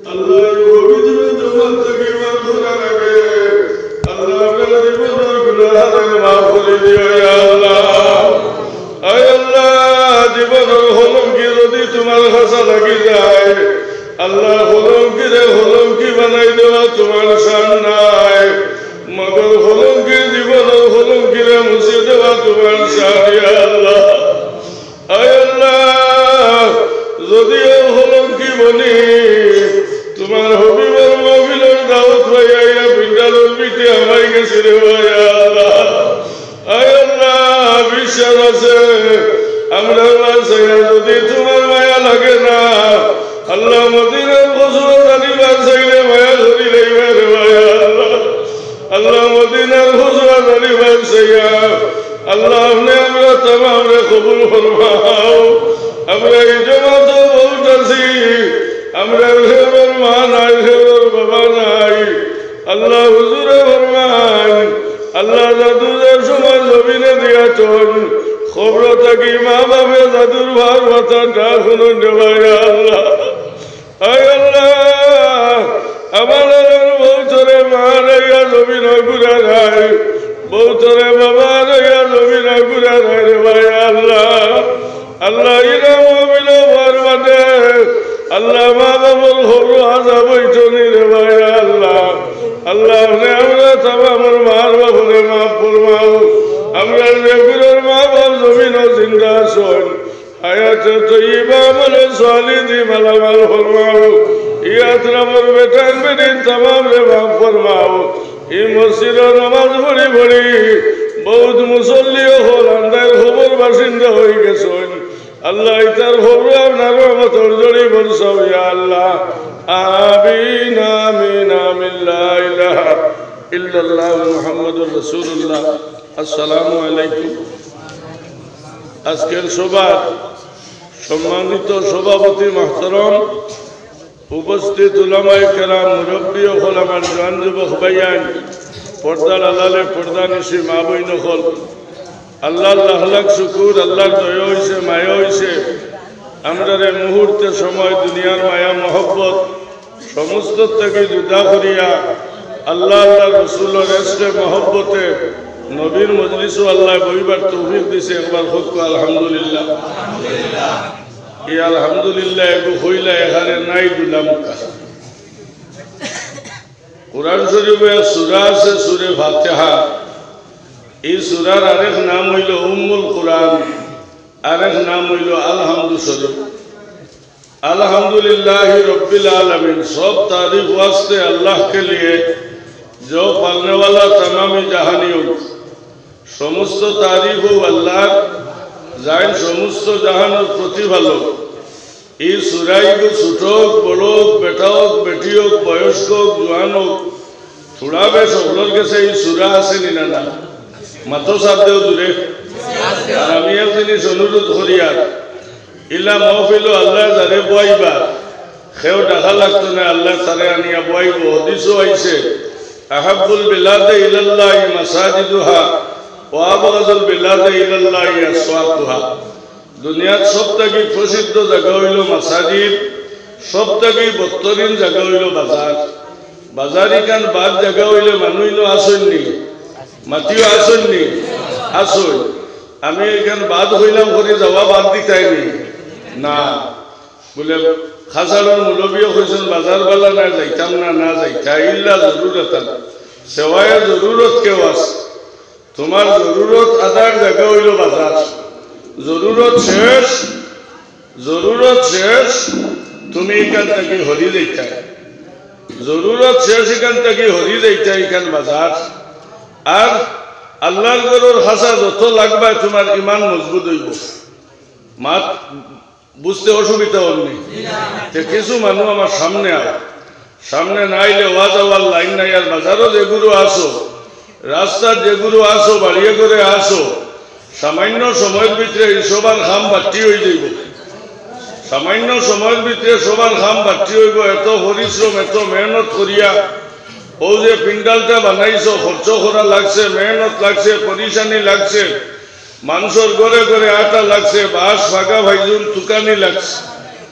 আল্লাহ পবিত্র জবান থেকে মাফ করে রাখে আল্লাহ আপনার জীবনের গুনাহ থেকে মাফ করে দিও ইয়া আল্লাহ আয় আল্লাহ জীবনের হলঙ্কি যদি তোমার ভাষা লাগি যায় আল্লাহ হলঙ্কি বানাই দেওয়া তোমার শান নাই মগর হলঙ্কি জীবনের হলঙ্কিরে মুছে দেওয়া তোমার শান ইয়া আল্লাহ আয় আল্লাহ যদিও হলঙ্কি বনি তোমার হবিবর মহফিলের দাওয়াত পাইয়া বিন্দালুর পিঠে আমায় গেছে রে ভাই আল্লাহ আয় আল্লাহ বিশ্বাস আছে আমরা যদি তোমার মায়া লাগে না আল্লাহ মদিনার বছর জানিবার চাইলে মায়া ধরি লইবে রে ভাই আল্লাহ আল্লাহ মদিনার বছর জানিবার চাইয়া আল্লাহ আপনি আমরা তামাম রে কবুল ফরমাও আমরা এই জমাত বহুত আছি আমরা হেবর মা নাই হেবর বাবা নাই আল্লাহ হুজুরে ফরমান আল্লাহ জাদুদের সময় জমিনে দিয়াছেন খবর থাকি মা বাপে জাদুর ভার মাথা না শুনুন ভাই আল্লাহ আয় আল্লাহ আমার বৌথরে মা রাইয়া জমিন ঘুরা নাই বৌথরে বাবা রাইয়া জমিন ঘুরা নাই রে ভাই আল্লাহ আল্লাহ ইরাম হবিল ভার মানে আল্লাহ মা বাবার হবু হাজা বৈঠনি রে ভাই আল্লাহ আল্লাহ আমরা তামার মার বাবরে মাফ ফরমাও আমরা রেগুলার মা বাপ জমিন জিন্দা শোন আয়াতে তৈবা আমলে সালিদি মালামাল ফরমাও ইয়াত রামর বেটান বেদিন তামাম রে মাফ ফরমাও এই মসজিদে নামাজ পড়ি পড়ি বহুত মুসল্লিও হল আন্দার খবর বাসিন্দা হয়ে গেছেন আল্লাহ ইতার খবর আপনার রহমতের জড়ি বলছাও ইয়া আল্লাহ আমিন আমিন আমিন লা ইলাহা ইল্লাল্লাহ মুহাম্মাদুর রাসূলুল্লাহ আসসালামু আলাইকুম আজকের সভার সম্মানিত সভাপতি মাহতারাম উপস্থিত উলামায়ে কেরাম মুরব্বী ও আমার জওয়ান যুবক ভাইয়ান পর্দার আলালে পর্দা নিশি মা বইন হল আল্লাহ লাখ লাখ শুকুর আল্লাহর দয়া হইছে মায়া হইছে আমরা মুহূর্তে সময় দুনিয়ার মায়া মহব্বত সমস্ত থেকে জুদা করিয়া আল্লাহ আল্লাহ রসুলের এসে মহব্বতে নবীর মজলিসও আল্লাহ বইবার তৌফিক দিছে একবার হোক আলহামদুলিল্লাহ এই আলহামদুলিল্লাহ একটু হইলা এখানে নাই দিলাম কোরআন শরীফে সূরা আছে সূরা ফাতিহা এই সূরার আরেক নাম হইল উম্মুল কোরআন আরেক নাম হইল আলহামদু শরীফ अल्हम्दुलिल्लाह रब्बिल आलमीन सब तारीफ वास्ते अल्लाह के लिए जो पालने वाला तमाम जहानियों समस्त तारीफ हो अल्लाह जाइन समस्त जहानर प्रतिभालो ई सुराई को छुटोक बड़ोक बेटाओक बेटियोक बयस्कोक जवानोक थोड़ा बे सकलोर के से ई सुरा आसे निना मातो साथ देव दूरे আমি এক জিনিস অনুরোধ করি আর ইলা মহফিল আল্লাহ যারে বইবা খেও ডাকা লাগতো না আল্লাহ তারে আনিয়া বইব হাদিসও আইছে আহাব্বুল বিলাদে ইলাল্লাহি মাসাজিদুহা ওয়া আবগাযুল বিলাদে ইলাল্লাহি আসওয়াকুহা দুনিয়ার সবথেকে প্রসিদ্ধ জায়গা হইল মাসাজিদ সবথেকে বত্তরিন জায়গা হইল বাজার বাজারিকান বাদ জায়গা হইলে মানুষ আসেননি মাতিও আসেননি আসুন আমি এখানে বাদ হইলাম করে যাওয়া বাদ দিতাইনি না বলে খাসালোর মুলবিও হয়েছেন বাজারওয়ালা না যাইতাম না যাইতা ইল্লা জরুরত সেওয়ায় জরুরত কেউ আছে তোমার জরুরত আদার জায়গা হইল বাজার জরুরত শেষ তুমি এখান থেকে হরি যাইতা জরুরত শেষ এখান থেকে হরি যাইতা এখান বাজার আর আল্লাহর ঘরের হাসা যত লাগবে তোমার ইমান মজবুত হইব মাত বুঝতে অসুবিধা হয়নি কিছু মানুষ আমার সামনে না আইলে ওয়া যাওয়ার লাইন নাই আর বাজারও যেগুলো আসো রাস্তার যেগুলো আসো বাড়িয়ে করে আসো সামান্য সময়ের ভিতরে সবার খাম বাড়তি হয়ে যাইব সামান্য সময়ের ভিতরে সবার খাম বাড়তি হইব এত পরিশ্রম এত মেহনত করিয়া ও যে পিন্ডালটা বানাইছো খরচ করা লাগছে মেহনত লাগছে পরিশানি লাগছে মানুষের ঘরে ঘরে আটা লাগছে বাঁশ ফাঁকা ভাইজুন তুকানি লাগছে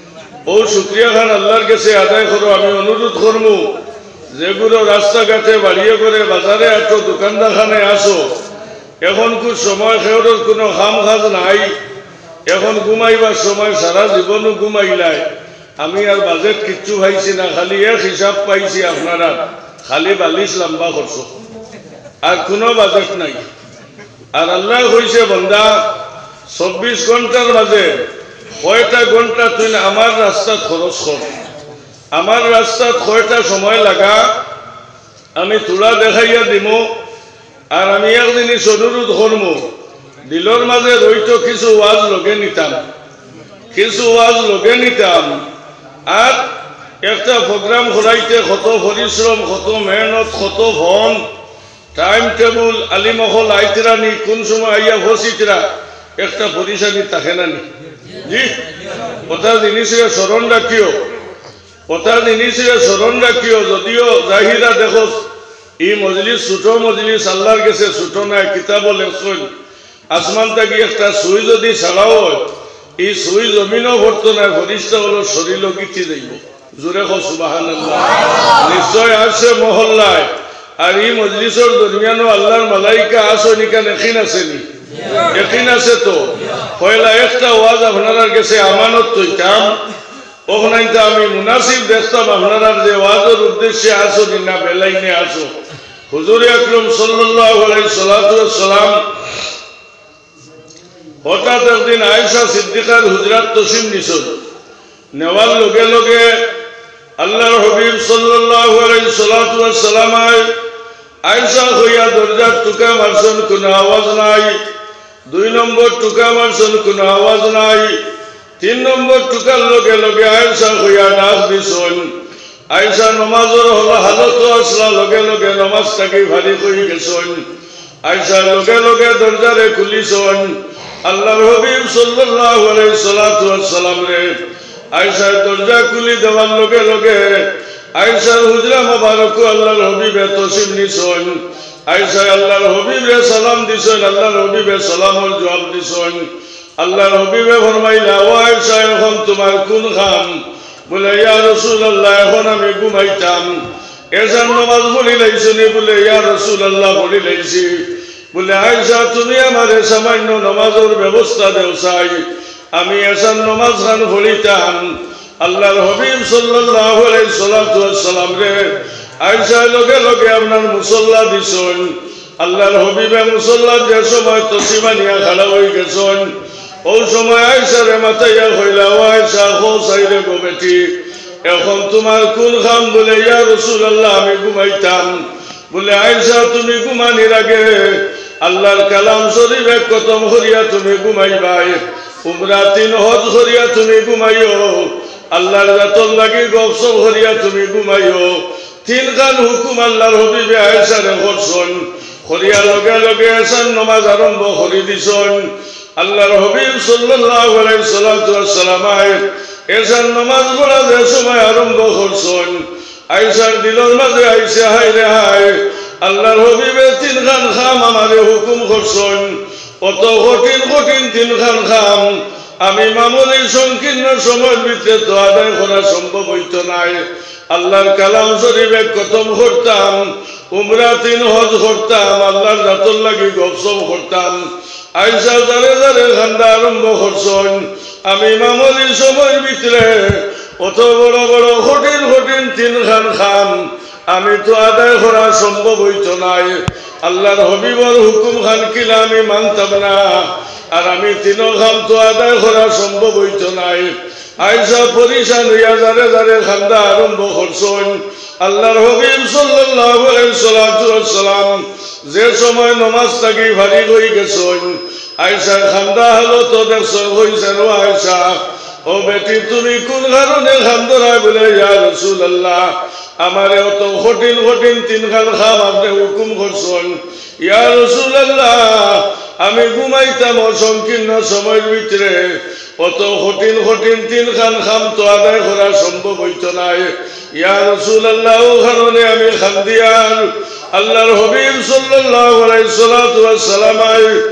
ও শুকরিয়া খান আল্লাহর কাছে আদায় করো। আমি অনুরোধ করবো যেগুলো রাস্তাঘাটে বাড়িয়ে করে বাজারে আছো, দোকানদারখানে আসো, এখন খুব সময় খেয়ের কোনো খাম খাজ নাই, এখন ঘুমাইবার সময়, সারা জীবনও ঘুমাইলাই। আমি আর বাজেট কিচ্ছু পাইছি না, খালি এক হিসাব পাইছি আপনারা খালি বালিশ লম্বা করছো, আর কোনো বাজেট নাই। আর আল্লাহ কইছে বান্দা 24 ঘন্টার মাঝে কয়টা ঘন্টা তুই আমার রাস্তা খরচ কর, আমার রাস্তাত কয়টা সময় লাগা আমি তোলা দেখাইয়া দিব। আর আমি এক জিনিস অনুরোধ করবো, দিলর মাঝে রইতো কিছু ওয়াজ লগে নিতাম, কিছু ওয়াজ লগে নিতাম। আর একটা প্রোগ্রাম করাইতে কত পরিশ্রম, কত মেহনত, কত ভন, টাইম টেবুল, আলিমহল আইতরা নি, কোন সময় আইয়া ফসিতরা, একটা পরিশানি থাকে না নি? জি, কথা জিনিসের স্মরণ রাখিও, কথা জিনিসের স্মরণ রাখিও। যদিও জাহিরা দেখো এই মজলিস ছোট মজলিস, আল্লাহর কাছে ছোট নাই। কিতাব লেখছেন আসমান থাকি একটা সুই যদি ছাড়াও হয়, এই সুই জমিনও ভরত নাই, ফরিস্তা হলো শরীর গিটি যাইব। জোরে কও সুবহানাল্লাহ। নিশ্চয় আসে মহল্লায়, আর এই মজলিসের দরমিয়ানও আল্লাহর মালাইকা আসো নিকান এখিন আসেনি? এখিন আছে তো। পয়লা একটা ওয়াজ আপনার কাছে আমানত তৈতাম, ওখানে আমি মুনাসিব দেখতাম আপনারা যে ওয়াজের উদ্দেশ্যে আসো না বেলাইনে আসো। হুজুর আকরাম সাল্লাল্লাহু আলাইহি সাল্লাম হঠাৎ একদিন আয়েশা সিদ্দিকার হুজরাত তসিম নিছল, নেওয়ার লগে লগে আল্লাহর হাবিব সাল্লাল্লাহু আলাইহি সাল্লাম আয়েশা হইয়া দরজার টুকা মারছেন, কোনো আওয়াজ নাই। 2 নম্বর টুকা মারছেন, কোনো আওয়াজ নাই। 3 নম্বর টুকার লগে লগে আয়েশা হইয়া ডাক দিছেন। আয়েশা নমাজের হালত আসলা, লগে লগে নমাজটাকে ভারী করে গেছেন। আয়েশা লগে লগে দরজারে খুলিছেন। আল্লাহর হাবিব সাল্লাল্লাহু আলাইহি সাল্লাম রে আয়েশা দরজা খুলি দেওয়ার লগে লগে আয়েশার হুজরা মোবারক আল্লাহর হাবিবে তসিম নিছেন। আয়েশা আল্লাহর হাবিবে সালাম দিছেন, আল্লাহর হাবিবে সালামের জবাব দিছেন। আল্লাহর হাবিবে ফরমাইলা, ও আয়েশা এখন তোমার কোন খাম? বলে, ইয়া রাসূলুল্লাহ এখন আমি ঘুমাইতাম। এসার নামাজ পড়ি লাইছনি? বলে, ইয়া রাসূলুল্লাহ পড়ি লাইছি। বলে, আয়েশা তুমি আমারে সামান্য নামাজের ব্যবস্থা দেও চাই, আমি এসার নামাজ খান পড়িতাম। আল্লাহর হাবিব সাল্লাল্লাহু আলাইহি সাল্লাম রে আয়েশা লগে লগে আপনার মুসল্লা দিছেন। আল্লাহর হাবিবে মুসল্লা যে সময় তসিমা নিয়া খাড়া হয়ে গেছেন, ওই সময় আয়েশারে মাথাইয়া হইলা, ও আয়েশা হো সাইরে গো বেটি এখন তোমার কোন খাম? বলে, ইয়া রাসূলুল্লাহ আমি ঘুমাইতাম। বলে, আয়েশা তুমি ঘুমানির আগে আল্লাহর কালাম শরীফ এক খতম করিয়া তুমি ঘুমাইবাই, উমরা 3 হজ করিয়া তুমি ঘুমাইও, আল্লাহর জাতর লাগি গপসপ করিয়া তুমি ঘুমাইও। 3 খান হুকুম আল্লাহর হাবিবে আয়েশারে করছেন। করিয়া লগে লগে এসার নামাজ আরম্ভ করে দিছেন। আল্লাহর হাবিব সাল্লাল্লাহু আলাইহি সাল্লাম এসার নামাজ পড়া যে সময় আরম্ভ করছেন, আয়েশার দিলের মাঝে আইসে হাই রে হাই, আল্লাহর হাবিবে 3 খান খাম আমারে হুকুম করছেন। অত কঠিন কঠিন 3 খান খাম আমি মামুলি সংকীর্ণ সময়ের ভিতরে তো আদায় করা সম্ভব হইতো নাই। আল্লাহর কালাম শরীফ খতম করতাম, উমরা 3 হজ করতাম, আল্লাহর জাতর লাগি গপসপ করতাম। আয়েশা জারে জারে খান্দা আরম্ভ করছেন। আমি মামুলি সময়ের ভিতরে অত বড় বড় কঠিন কঠিন 3 খান খাম আমি তো আদায় করা সম্ভব হইতো নাই। আল্লাহর হাবিবর হুকুম খান কিলা আমি মানতাম না, আর আমি 3 খাম তো আদায় করা সম্ভব হইতো নাই। আয়েশা পরিশান হইয়া জারে জারে খান্দা আরম্ভ করছেন। আল্লাহর হাবিব সাল্লাল্লাহু আলাইহি সাল্লাম যে সময় নামাজ থাকি ভারী হয়ে গেছেন, আয়েশা খান্দা হালত দেখছেন। হইছেন, ও আয়েশা ও বেটি তুমি কোন কারণে খান্দরায়? বলে, ইয়া রাসূলুল্লাহ আমারে অত কঠিন কঠিন 3 খান খাম আপনি হুকুম করছেন। ইয়া রাসূলুল্লাহ আমি ঘুমাইতাম সংকীর্ণ সময়ের ভিতরে, অত কঠিন কঠিন 3 খান খাম তো আদায় করা সম্ভব হইতো নাই। ইয়া রাসূলুল্লাহ ও কারণে আমি খান্দিয়ার। আল্লাহর হাবিব সাল্লাল্লাহু আলাইহি সাল্লাম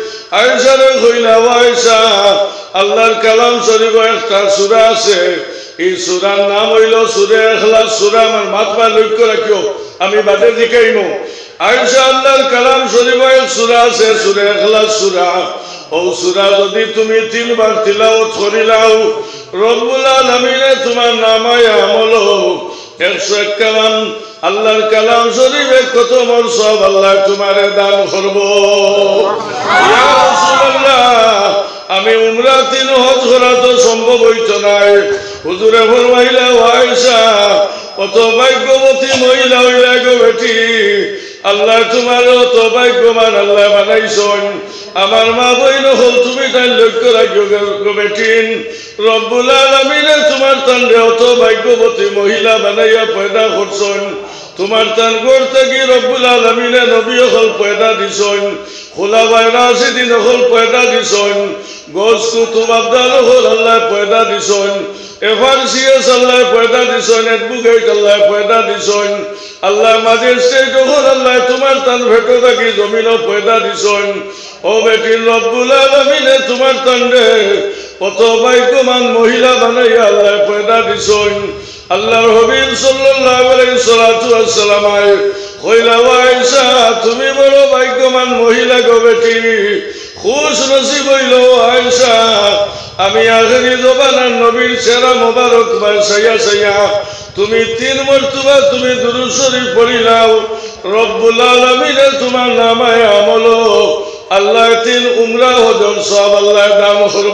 আয়েশারে কইলা, ও আয়েশা আল্লাহর কালাম শরীফে একটা সূরা আছে, এই সূরার নাম হইল সূরা ইখলাস। সূরা আমার মাথা লক্ষ্য রাখিও, আমি বাদে দেখাইমু। আয়েশা আল্লাহর কালাম শরীফে সূরা আছে সূরা ইখলাস সূরা। ও সূরা যদি তুমি 3 বার তিলাওয়াত করিলাও রব্বুল আলামিনে তোমার নামায় আমল 101 কালাম আল্লাহর কালাম শরীফে কত মোর সব আল্লাহ তোমারে দান করব। ইয়া রাসূলুল্লাহ, আমি উমরা 3 হজ করা তো সম্ভব হইতো নাই। হুজুরে ফরমাইলা, আয়েশা কত ভাগ্যবতী মহিলা হইলা গো বেটি, আল্লাহ তোমার তো ভাগ্যবান আল্লাহ বানাইছেন। আমার মা বইন হল তুমি তাই লক্ষ্য রাখিও গো বেটি, রব্বুল আলামিনে তোমার তান্ডে অত ভাগ্যবতী মহিলা বানাইয়া পয়দা করছেন। তোমার তান ঘর থেকে রব্বুল আলামিনে নবী হল পয়দা দিছেন, খোলাফায়ে রাশিদিন হল পয়দা দিছেন, গোস কুতুব আবদাল হল আল্লাহ পয়দা দিছেন, এফআরসিএস আল্লাহ পয়দা দিছেন, এডভোকেট আল্লাহ পয়দা দিছেন, আল্লাহ ম্যাজিস্ট্রেট হল আল্লাহ তোমার তান ভেটো থাকি জমিন পয়দা দিছেন। ও বেটি, রব্বুল আলামিনে তোমার তান্ডে কত ভাগ্যবান মহিলা বানাইয়া আল্লাহ পয়দা দিছেন। আল্লাহর হাবিব সাল্লাল্লাহু আলাইহি ওয়াসাল্লাম কইলা, আয়েশা তুমি বড় ভাগ্যবান মহিলা গো বেটি, খুশ নসিব হইল আয়েশা, আমি আখেরি জমানার নবীর সেরা মোবারক সাইয়া সাইয়া তুমি 3 মর্তবা তুমি দুরূদ শরীফ পড়িলাও, রব্বুল আলামিনে তোমার নামায় আমল আল্লাহ 3 উমরা হজর সব আল্লাহ দান করব।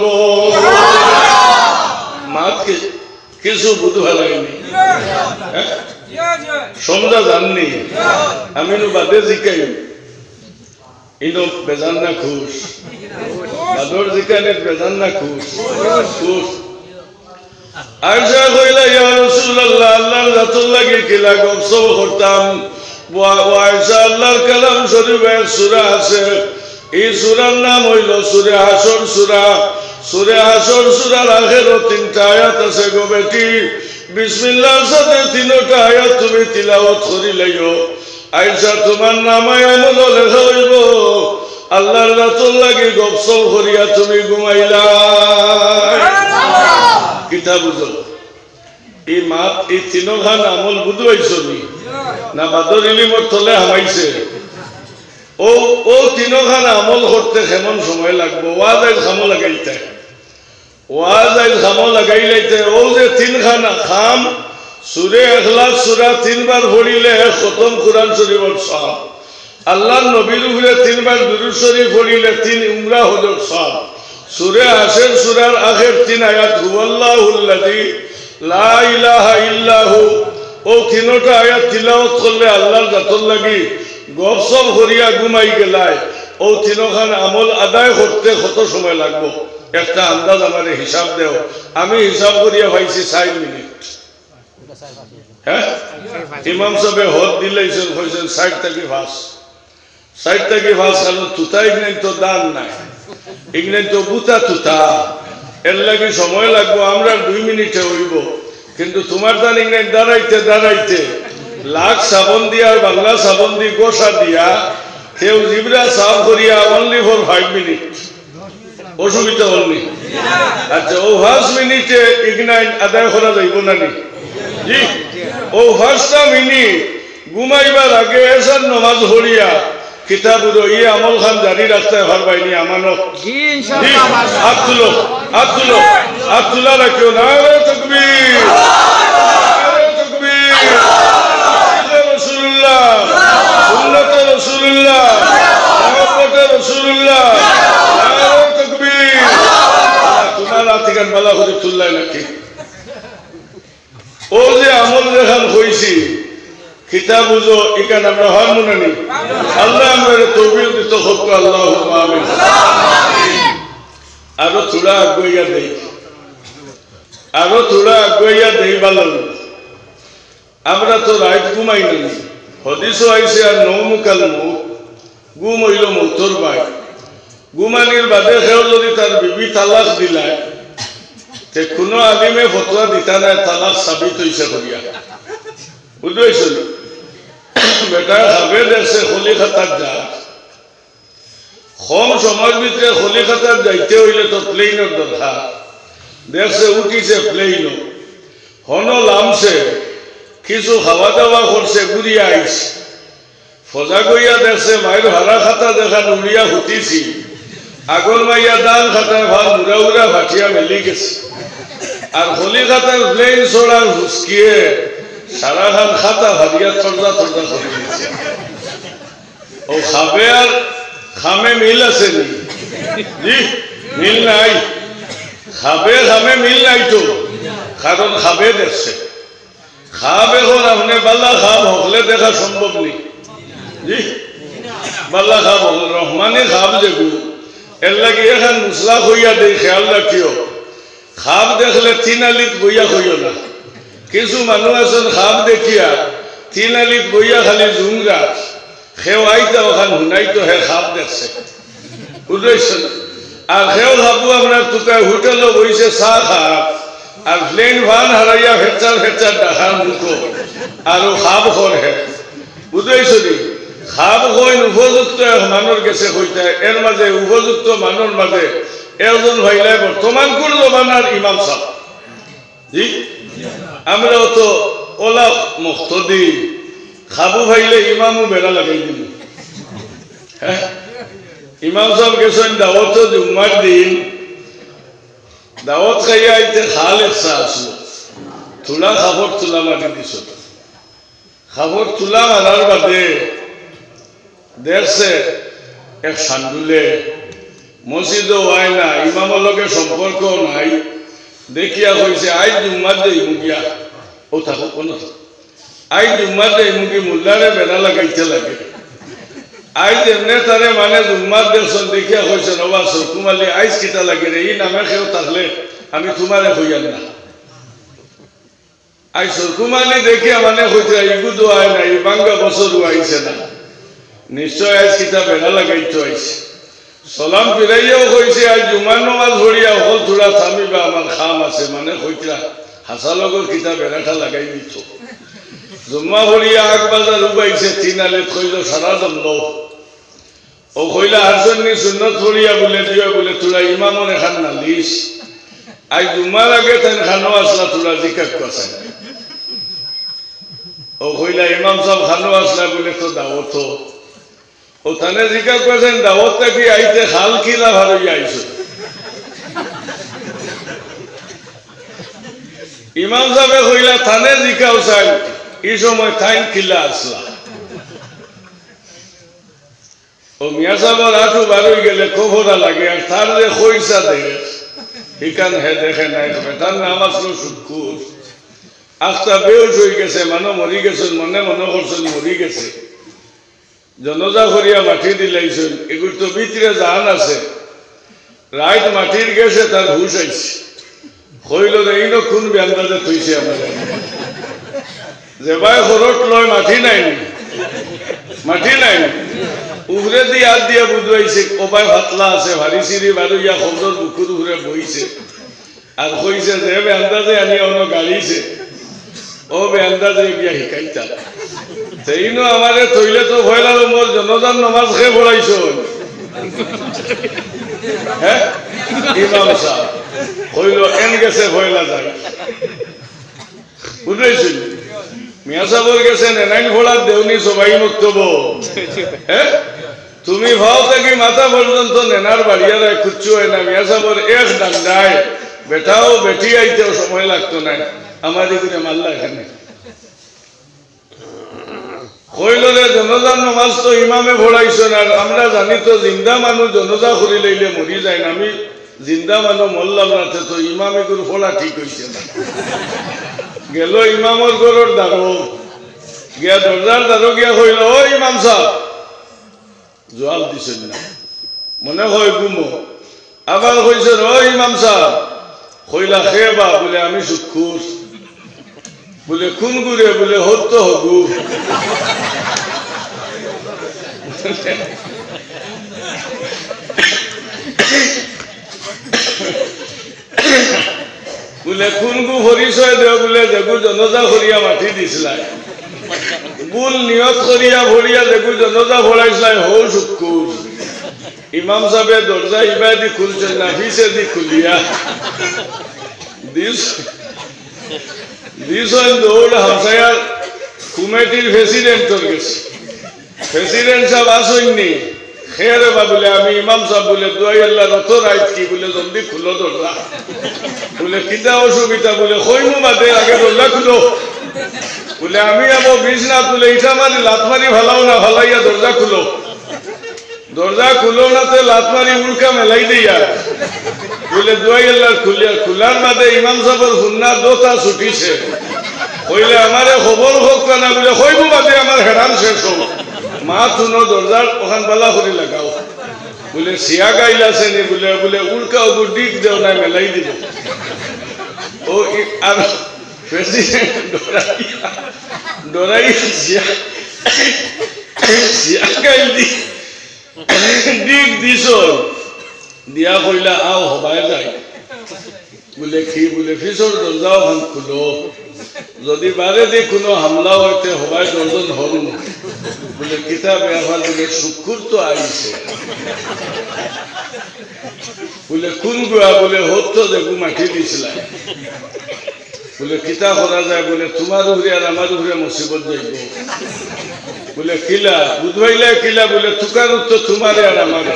মাকে কিছু বুঝা লাগেনি, সমঝা জাননি, আমি বাদে জিকাই ইনো বেজান না খুশ, বাদর জিকানে বেজান না খুশ খুশ। আয়েশা কইলা, ইয়া রাসূলুল্লাহ, আল্লাহর রাসূল লাগি কিলা গপসপ করতাম। আয়েশা আল্লাহর কালাম শরীফে সূরা আছে, এই সূরার নাম হইল সূরা হাসর সূরা। সূরা হাসর সূরার আখের 3টা আয়াত আছে গো বেটি, বিসমিল্লাহর সাথে 3টা আয়াত তুমি তিলাওয়াত করিলাইও। আয়েশা তোমার নামায় আমল লেখা হইব, আল্লাহর রাসূল লাগি গপসপ করিয়া তুমি ঘুমাইলা। কিতা বুঝো এই মাত এই 3খান আমল বুঝাইছো না বাদর ইলিমর তলে হামাইছে? ও 3খান আমল করতে কেমন সময় লাগবো? ওয়াজ আইল খামো লাগাইতে, ওয়াজ আইল খামো লাগাইলাইতে ও যে 3খান খাম সূরা ইখলাস সূরা 3 বার পড়িলে খতম কুরআন শরীফর সব, আল্লাহর নবীর উপরে 3 বার দুরূদ শরীফ পড়িলে 3 উমরা হজর সব। সূরা হাসর সূরার আখের 3 আয়াত হুয়াল্লাহুল্লাযী লা ইলাহা ইল্লাহু, ও 3টা আয়াত তিলাওয়াত করলে আল্লাহর জাতর লাগি গপসপ করিয়া ঘুমাই গেলায়। ও 3খান আমল আদায় করতে কত সময় লাগবো? একটা আন্দাজ আমারে হিসাব দেও। আমি হিসাব করিয়া পাইছি 4 মিনিট। হ্যাঁ, ইমাম সাহেব হদ দিলাইছেন, কইছেন 60 থেকে 5, 60 থেকে 5। কারণ তুতা ইগনাই তো দান নাই, ইগনাই তো বুতা তুতা, এর লাগি সময় লাগবো। আমরা 2 মিনিটে হইব, কিন্তু তোমার দান ইগনাই দাঁড়াইতে দাঁড়াইতে লাখ সাবন দিয়া আর বাংলা সাবন দিয়ে গোসা দিয়া কেউ জিবরা সাফ করিয়া অনলি ফর 5 মিনিট। অসুবিধা হলনি? আচ্ছা, ও 5 মিনিটে ইগনাইট আদায় করা যাইব না নি? জি, ও 5টা মিনিট ঘুমাইবার আগে এসার নামাজ পড়িয়া কিতাবুর ই আমল খান জারি রাখতে পারবাইনি আমানত? হাত তুলো, হাত তুলো, হাত তুলা রাখিও। নারে তাকবীর, নারে তাকবীর, রাসূলুল্লাহ, সুন্নতে রাসূলুল্লাহ, মুহাব্বতে রাসূলুল্লাহ, নারে তাকবীর। তোমার আতিকান বালা করে তুললাই নাকি? ও যে আমল দেখান হইছি কিতাব বুঝো, এখান আমরা হয় মনে নেই। আল্লাহ আমাদের তৌফিক দিত হোক, আল্লাহুম্মা আমিন। আরো থোড়া আগুইয়া দেই, আরো থোড়া আগুইয়া দেই। ভালো, আমরা তো রাত ঘুমাই নাই। হদিসও আইসে আর নৌমুকাল মৌত, ঘুম হইল মৌতর ভাই। ঘুমানির বাদে সেও যদি তার বিবি তালাক দিলায়, তে কোনো আলিমে ফতোয়া দিতা নাই তালাক সাবিত হইছে করিয়া। বুঝতে বেটা খাবে দেখছে খলি খাতার যা, কম সময়ের ভিতরে খলি খাতার যাইতে হইলে তো প্লেনের দরকার। দেখছে উঠিছে প্লেনও, হন লামছে কিছু খাওয়া দাওয়া করছে ঘুরিয়া আইছে ফজা গইয়া দেখছে মায়ের ভাড়া খাতা দেখা উড়িয়া হুতিছি আগর মাইয়া দান খাতার ভাল উড়া উড়া ভাটিয়া মেলি গেছে আর হলি খাতার প্লেন ছোড়ার হুসকিয়ে সারা খান খাতা ভাবিয়া তর্জা তর্জা করে দিয়েছে ও খাবে আর খামে মিল আছে জি মিল নাই খাবে খামে মিল নাই তো কারণ খাবে দেখছে খাব এখন আপনি বাল্লা খাব হকলে দেখা সম্ভব নেই জি বাল্লা খাব রহমানে খাব দেখু এর লাগে এখন মুসলা হইয়া দেই খেয়াল রাখিও খাব দেখলে তিন আলিত বইয়া হইও না কিছু মানুষ আছেন খাব দেখিয়া তিন আলিত বইয়া খালি জুংরা সেও আইতা ওখান শুনাইতো হে খাব দেখছে বুঝেছেন আর সেও খাবো আপনার টুকায় হোটেলও বইছে চাহ খাব আর প্লেন ভান হারাইয়া ফেচার ফেচার ডাকার মুখো আর খাব করে বুঝেছো নি খাব কইন উপযুক্ত মানুষ গেছে কইতে এর মাঝে উপযুক্ত মানুষ মাঝে একজন ভাইলাই বর্তমান কোন জমানার ইমাম সাহেব জি আমরাও তো ওলা মুক্তদি খাবু ভাইলে ইমামও বেড়া লাগাই দিল হ্যাঁ ইমাম সাহেব গেছেন দাওয়াত জুম্মার দিন দাওয়াত খাইয়া আইতে খাল একসা আসলো তুলা খাবর তুলা মাটি দিছ খাবর তুলা মারার বাদে দেখছে এক সান্ডুলে মসজিদও হয় না ইমামের লগে সম্পর্ক নাই দেখিয়া কইছে আই জুম্মার দেই মুগিয়া ও থাকো কোন আই জুম্মার দেই মুগি মোল্লারে বেড়া লাগাইতে লাগে আই যেমনে তারে মানে জুম্মার দেখছেন দেখিয়া কইছে নবা সরকুমালি আইস কিতা লাগে রে এই নামে কেউ থাকলে আমি তোমারে হইয়ান না আই সরকুমালি দেখিয়া মানে কইছে ইগুদো আয় না এই বাঙ্গা বছরও আইছে না নিশ্চয় আইস কিতা বেড়া লাগাইতে আইছে সালাম ফিরাইয়াও কইছে আজ জুমার নামাজ পড়িয়া হল থোড়া থামিবা আমার খাম আছে মানে কইতা হাসালগর কিতা বেড়াটা লাগাই দিত জুম্মা পড়িয়া আগ বাজার উবাইছে তিন আলে কইল সারা দণ্ড ও কইলা হারসন্নি সুন্নত পড়িয়া বলে দিয়া বলে তোরা ইমামর এখান নালিস আজ জুম্মার আগে তাই খানো আসলা তোরা জিকাক কাছে ও কইলা ইমাম সাহেব খানো আসলা বলে তো দাওয়াত ও তানে জিজ্ঞাসা করেছেন দাওয়াতটা কি আইতে খাল কিলা ভারই আইছো ইমাম সাহেব কইলা থানে জিজ্ঞাসা এই সময় থাইন কিলা আসলা ও মিয়া সাহেবের আঠু বারোই গেলে খবরা লাগে আর তার যে কইসা দেখে ঠিকান হে দেখে নাই তার নাম আসলো শুক্কুর আখটা বেউস হয়ে গেছে মানুষ মরি গেছেন মনে মনে করছেন মরি গেছে জনজা করিয়া মাটি দিলাইছেন এগুলো তো ভিতরে জান আছে রাইত মাটির গেছে তার হুশ আইছে কইল এই না কোন ব্যান্দাজে থইছে আমার যে ভাই খরট লয় মাটি নাই মাটি নাই উপরে দিয়ে হাত দিয়া বুঝবাইছে কবাই ভাতলা আছে ভারী চিরি বারুইয়া খবর বুকুর উপরে বইছে আর কইছে যে ব্যান্দাজে আনি অন্য গাড়িছে ও ব্যান্দাজে গিয়া শিকাইতা সেইনো আমারে থইলে তো ভয় লাগে মোর জনজান নামাজ খেয়ে পড়াইছ হ্যাঁ ইমাম সাহেব কইল এন গেছে ভয় লাগে বুঝেছেন মিয়া সাহেবের গেছে নেনাইন ফোড়ার দেউনি সবাই বক্তব্য হ্যাঁ তুমি ভাও থাকি মাথা পর্যন্ত নেনার বাড়িয়া রায় খুঁজছো হয় না মিয়া সাহেবের এক ডান্ডায় বেটাও বেটি আইতেও সময় লাগতো না আমাদের করে মাল্লা এখানে কইল রে জনজার নামাজ তো ইমামে পড়াইছেন আর আমরা জানি তো জিন্দা মানুষ জনজা করি লইলে মরি যায় না আমি জিন্দা মানুষ মরলাম না তো ইমামে করে ফোলা ঠিক হয়েছে না গেল ইমামর ঘরের দ্বারো গিয়া দরজার দ্বারো গিয়া কইল ও ইমাম সাহেব জবাব দিছেন না মনে হয় গুমো আবার কইছেন ও ইমাম সাহেব কইলা খেবা বলে আমি শুক্কুর বলে কোন গুরে বলে হত্য হগু বলে কোন গু পরিচয় দেও বলে যেগু জনজা করিয়া মাটি দিছিলাই বুল নিয়ত করিয়া ভরিয়া যেগু জনজা ভরাইছিলাই হৌ শুক্কুর ইমাম সাহেব দরজা ইবাই দি খুলছেন না ফিসে দি খুলিয়া দিস দিছন দৌড় হামসায়ার কমিটির প্রেসিডেন্টর গেছে প্রেসিডেন্ট সাহেব আসেননি খেয়ারে বা বলে আমি ইমাম সাহেব বলে দোয়াই আল্লাহ রত রাইত কি বলে জলদি খুলো দরজা বলে কিতা অসুবিধা বলে কইমু বাদে আগে দরজা খুলো বলে আমি আবো বিছনা তুলে ইটা মারি লাত মারি ভালাও না ভালাইয়া দরজা খুলো নাতে লাত মারি উল্কা মেলাই দিয়া বলে দোয়াই আল্লাহ খুলার বাদে ইমাম সাহেবের হুন্না দোতা ছুটিছে কইলে আমারে খবর হোক না বলে কইমু বাদে আমার হেরান শেষ হোক মা তুনো দরজার ওখান বালা করে লাগাও বলে সিয়া গাইলাছে নি বলে বলে উল্কা ওগুর ডিক দেও না মেলাই দিব ও আর প্রেসিডেন্ট ডরাই সিয়া গাইল ডিক দিছ দিয়া কইলা আও হবাই যায় বলে কি বলে ফিসর দরজাও ভাঙ খুলো যদি বারে দিয়ে কোনো হামলা হইতে হবাই দরজন হল বলে কিতাব আমার বলে শুক্র তো আইছে বলে কোন গুয়া বলে হতো দেখু মাটি দিছিলা বলে কিতা করা যায় বলে তোমার উপরে আর আমার উপরে মুসিবত যাইব বলে কিলা বুধবাইলা কিলা বলে তুকার তো তোমারে আর আমার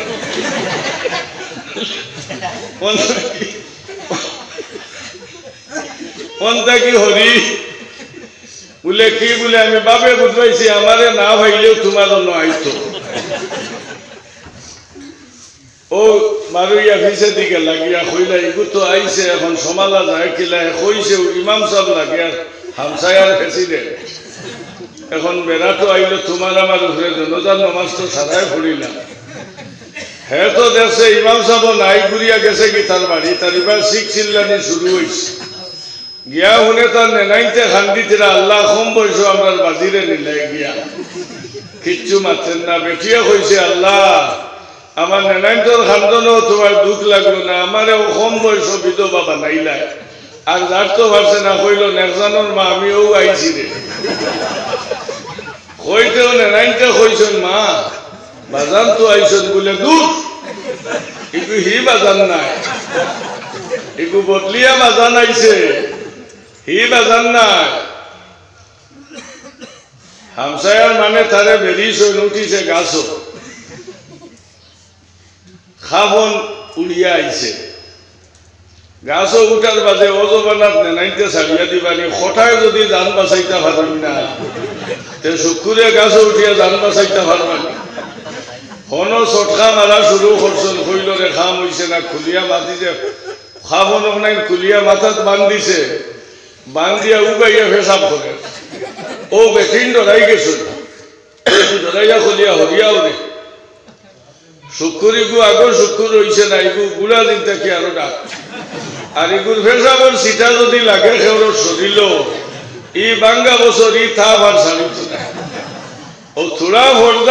কোনটা কি হরি বলে কি বলে আমি বাবে বুঝবাইছি আমারে না ভাইলেও তোমার অন্য আইতো ও মারুইয়া ভিসে দিকে লাগিয়া কইলা ইগু তো আইছে এখন সমালা যায় কিলা কইছে ইমাম সাহেব লাগিয়া হামসায়ার প্রেসিডেন্ট এখন বেড়া তো আইলো তোমার আমার উপরে জনজার নমাজ তো সারাই পড়িলাম হ্যাঁ তো দেখছে ইমাম সাহেব নাই ঘুরিয়া গেছে কি তার বাড়ি তার এবার শিখ চিল্লানি শুরু হয়েছে গিয়া শুনে তার নেনাইতে খান্দিতিরা আল্লাহ কম বয়স আমার বাজিরে নিলাই গিয়া কিচ্ছু মারতেন না বেটিয়া কইছে আল্লাহ আমার নেনাইতর খান্দনও তোমার দুঃখ লাগলো না আমারে কম বয়স বিধবা বানাইলাই আর যার তো পারছে না কইল নেকজানোর মা আমিও আইছি রে কইতেও নেনাইতে কইছেন মা বাজান তো আইসন বলে দূর একটু হি বাজান নাই একটু বদলিয়া বাজান আইছে হি বাজান নাই হামসায়ার মানে তারে বেরিয়ে সই উঠিছে গাছও খাবন উড়িয়া আইছে গাছও উঠার বাজে অজবানাত নেনাইতে ছাড়িয়া দিবানি হঠাৎ যদি জান বাঁচাইতে পারবি না তে শুকুরে গাছও উঠিয়া জান বাঁচাইতে পারবানি হন চটকা মারা শুরু করছেন কইলরে খাম হইছে না খুলিয়া মাতিছে খাবন নাই খুলিয়া মাথাত বান্ধিছে বান্ধিয়া উগাইয়া পেশাব করে ও বেঠিন ডরাই গেছিল ডরাইয়া খুলিয়া হরিয়াও রে শুকুর ইগু আগর শুকুর হইছে না ইগু গুড়া দিন থাকি আরো ডাক আর ইগুর পেশাবর সিটা যদি লাগে সেওর শরীর ই বাঙ্গা বছর ই থাপ আর ছাড়িত না ও থোড়া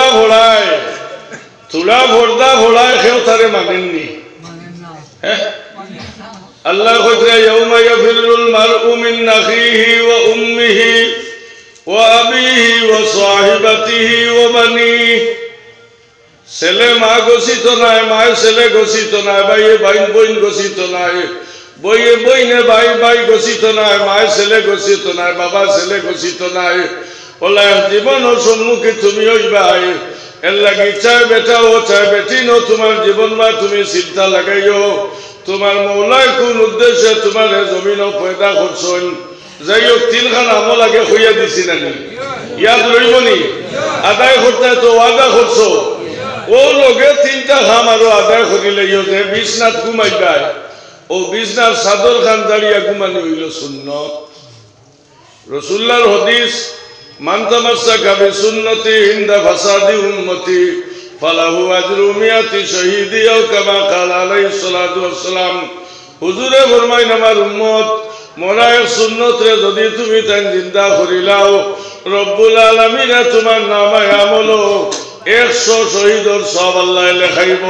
ভোড়ায় সেও তারে মানেননি হ্যাঁ আল্লাহ কইছে ইয়াউমা ইয়াফিরুল মারউ মিন আখিহি ওয়া উম্মিহি ওয়া আবিহি ওয়া সাহিবাতিহি ওয়া বানিহি ছেলে মা গছিত নাই মায়ে ছেলে গছিত নাই ভাইয়ে ভাই বোন গছিত নাই বইয়ে বইনে ভাই গছিত নাই মায়ে ছেলে গছিত নাই বাবা ছেলে গছিত নাই ওলা জীবনের সম্মুখে তুমি হইবাই এর লাগি চাই বেটা ও চাই বেটি নো তোমার জীবন বা তুমি চিন্তা লাগাইও তোমার মৌলায় কোন উদ্দেশ্যে তোমার জমিন পয়দা করছেন যাই হোক তিনখান আমল আগে হইয়া দিছি নানি ইয়াদ রইবনি আদায় করতে তো ওয়াদা করছো ও লগে তিনটা খাম আরো আদায় করিলে যে বিছনাথ ঘুমাই যায় ও বিছনার চাদর খান দাঁড়িয়া ঘুমানি হইল সুন্নত রসুল্লাহর হদিস মান তামাসসাকা বিসুন্নতি ইনদা ফাসাদি উম্মতি ফালাহু আজরু মিয়াতি শাহীদি আও কামা ক্বালা আলাইহিস সালাতু ওয়াস সালাম হুজুরে ফরমাইন আমার উম্মত মোরায় সুন্নত রে যদি তুমি তাই জিন্দা করিলাও রব্বুল আলামিন তোমার নামায় আমল 100 শহীদর সব আল্লাহ লেখাইব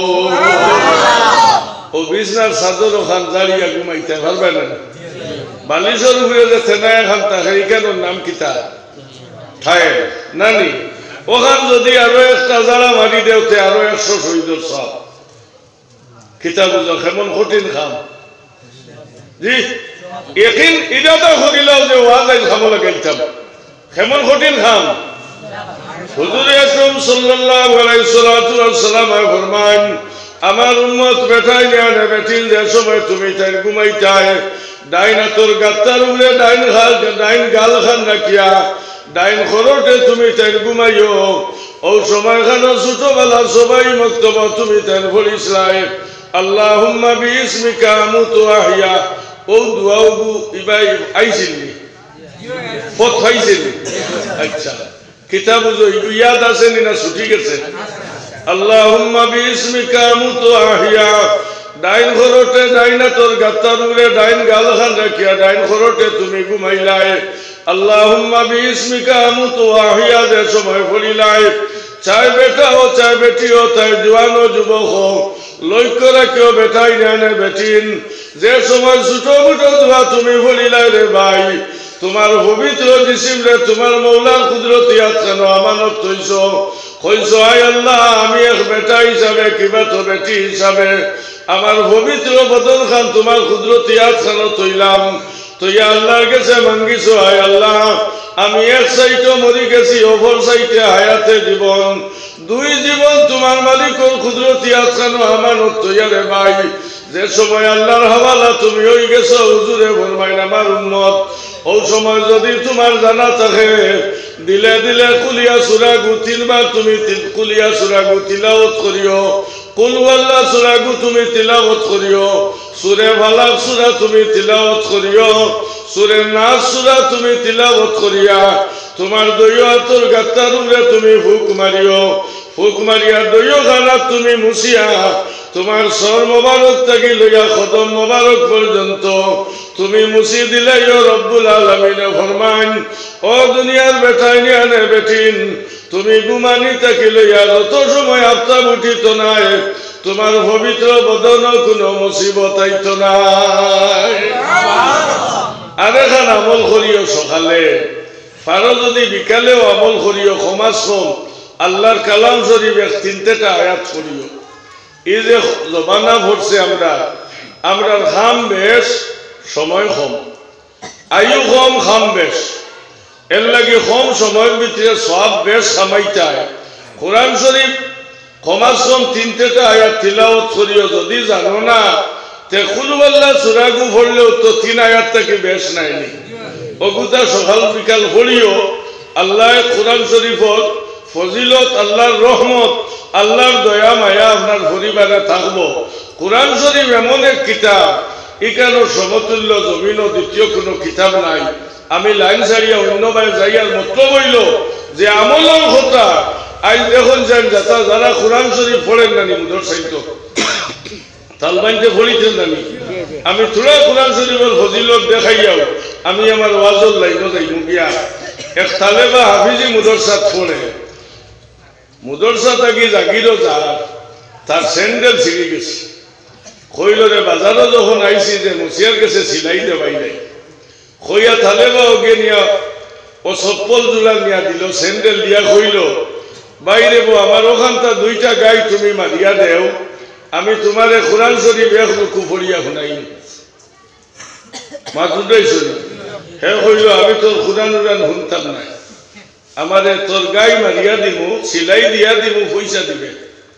ও বিছনার চাদর ওখান দাঁড়িয়া ঘুমাইতে পারবে না বালিশের উপরে যে থেনা এখন তাহারি কেন নাম কিতা ঠায় নানি ওখান যদি আরো একটা জাড়া মারি দেওতে আরো 100 শহীদর সব কিতা বুঝো কেমন কঠিন খাম জি এখন এটা তো করিলাম যে ওয়াজ আইজ খামো লাগাইতাম কেমন কঠিন খাম হুজুর আকরাম সাল্লাল্লাহু আলাইহি সাল্লাম ফরমান আমার উম্মত বেটাই না বেটিন যে সময় তুমি তাই ঘুমাইতায় ডাইন তোর গাত্তার উপরে ডাইন গাল খান রাখিয়া ডাইন খরটে তুমি তাই ঘুমাইও ও সময় খানো ছোটবেলা সবাই মক্তবা তুমি তাই বলিসলাই আল্লাহুম্মা বিইসমিকা আমুতু আহইয়া ও দুয়াবু ইবাই আইছিলি ফত খাইছিলি আচ্ছা কিতাব ইয়াদ আছে না ছুটি গেছে আল্লাহুম্মা বিইসমিকা আমুতু আহইয়া ডাইন খরটে ডাইনা তোর গাত্তার উপরে ডাইন গাল খান রাখিয়া ডাইন খরটে তুমি ঘুমাইলাই আল্লাহুম্মা বিইসমিকা আমুতু আহইয়া যে সময় বলিলাই চাই বেটা ও চাই বেটি ও চাই জওয়ান ও যুবক হো লক্ষ্য রাখিও বেটাই না বেটিন যে সময় ছোট মোটো দোয়া তুমি বলিলাই রে ভাই তোমার পবিত্র জিসিম রে তোমার মৌলার কুদরতি হাত কেন আমানত থইছো কইছো আয় আল্লাহ আমি এক বেটা হিসাবে কিবা তো বেটি হিসাবে আমার পবিত্র বদন খান তোমার কুদরতি হাত কেন তৈলাম তো ইয়া আল্লাহর কাছে মাঙ্গিছো আয় আল্লাহ আমি এক সাইটে মরি গেছি অপর সাইটে হায়াতে জীবন দুই জীবন তোমার মালিকর কুদরতি হাত কেন আমানত তৈয়া রে ভাই যে সময় আল্লাহর হাওয়ালা তুমি হই গেছো হুজুরে ফরমাইন আমার উম্মত ও সময় যদি তোমার জানা থাকে দিলে দিলে কুলিয়া সূরা গু তিনবার তুমি কুলিয়া সূরা গু তিলাওয়াত করিও কুল ওয়াল্লাহ সূরা গু তুমি তিলাওয়াত করিও সূরা ফালাক সূরা তুমি তিলাওয়াত করিও সূরা নাস সূরা তুমি তিলাওয়াত করিয়া তোমার দইও আতর গাত্তার উপরে তুমি ফুক মারিয়া দইও গানা তুমি মুছিয়া তোমার সর মোবারক থেকে লইয়া খতম মোবারক পর্যন্ত তুমি মুছি দিলে রব্বুল আলামিন ফরমান ও দুনিয়ার বেটাই নিয়ানে বেটিন তুমি গুমানি থেকে লইয়া যত সময় আত্মা উঠিত নাই তোমার পবিত্র বদন কোনো মুসিবত আইত নাই আরেকখান আমল করিও সকালে পারো যদি বিকালেও আমল করিও সমাজ কম আল্লাহর কালাম শরীফ এক তিনটা আয়াত করিও এই যে জমানা ভরছে আমরা খাম বেশ সময় কম আয়ু কম খাম বেশ এর লাগে কম সময়ের ভিতরে সব বেশ কামাইতায় কোরআন শরীফ কমাস কম তিনটা আয়াত তিলাওয়াত করিও যদি জানো না তে কুলওয়াল্লাহ সূরা গু পড়লেও তো তিন আয়াত থেকে বেশ নাইনি ওগুতা সকাল বিকাল পড়িও আল্লাহ কোরআন শরীফত ফজিলত আল্লাহর রহমত আল্লাহর দয়া মায়া আপনার পরিবারে থাকবো কোরআন শরীফ এমন এক কিতাব এখানে সমতুল্য জমিন দ্বিতীয় কোনো কিতাব নাই আমি লাইন ছাড়িয়া অন্যভাবে যাইয়ার মতলব হইল যে আমলের কথা আজ দেখুন যারা কোরআন শরীফ পড়েন নানি মুদর সাহিত্য তালবাইনতে পড়িতেন নানি আমি থোড়া কোরআন শরীফের ফজিলত দেখাইয়াও আমি আমার ওয়াজর লাইনও যাই গিয়া এক তালেবা হাফিজি মুদরসাত পড়ে মুদরসা থাকি জাগিরও যা তার স্যান্ডেল ছিঁড়ে গেছে কইল রে বাজারও যখন আইসি যে মুসিয়ার কাছে সিলাই দেবাই নাই কইয়া তালেবা ওকে নিয়া ও চপ্পল জোড়া নিয়া দিল স্যান্ডেল দিয়া কইল বাইরে বো আমার ওখানটা দুইটা গাই তুমি মারিয়া দেও আমি তোমারে কোরআন শরীফ এক রুকু পড়িয়া শুনাই মাতুটাই শুনি হে কইল আমি তোর কোরআন শুনতাম নাই আমারে তোর গাই মারিয়া দিমু সিলাই দিয়া দিমু পয়সা দিবে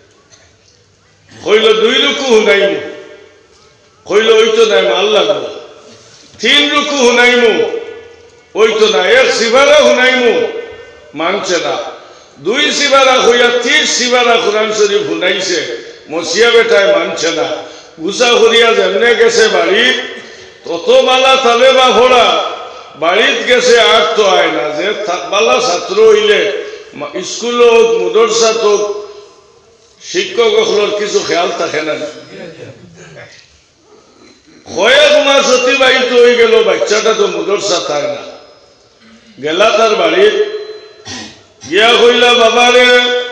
কইল দুই রুকু শুনাইমু কইল ওই তো নাই মাল লাগবো তিন রুকু শুনাইমু ওই তো না এক সিবারা শুনাইমু মানছে না দুই সিবারা হইয়া 30 সিবারা কোরআন শরীফ শুনাইছে মসিয়া বেটায় মানছে না গুছা করিয়া যেমনে গেছে বাড়িত তত বালা তালে বা ভরা বাড়িত গেছে আর তো আয় না যে বালা ছাত্র হইলে স্কুল হোক মুদরসাত হোক শিক্ষক সকলের কিছু খেয়াল থাকে না কয়েক মাস অতিবাহিত হয়ে গেল বাচ্চাটা তো মুদরসা থাকে না গেলা তার বাড়ির গিয়া কইলা বাবারে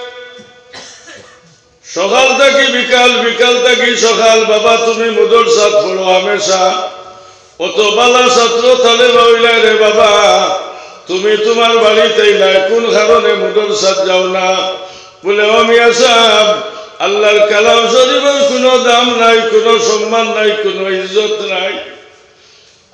সকাল থেকে বিকাল বিকাল থেকে সকাল বাবা তুমি মুদরসাত পড়ো হামেশা অত বালা ছাত্র তালে বাউলা রে বাবা তুমি তোমার বাড়িতে কোন কারণে মুদরসাত যাও না বলে মিয়া সাহেব আল্লাহর কালাম শরীফের কোনো দাম নাই কোনো সম্মান নাই কোনো ইজ্জত নাই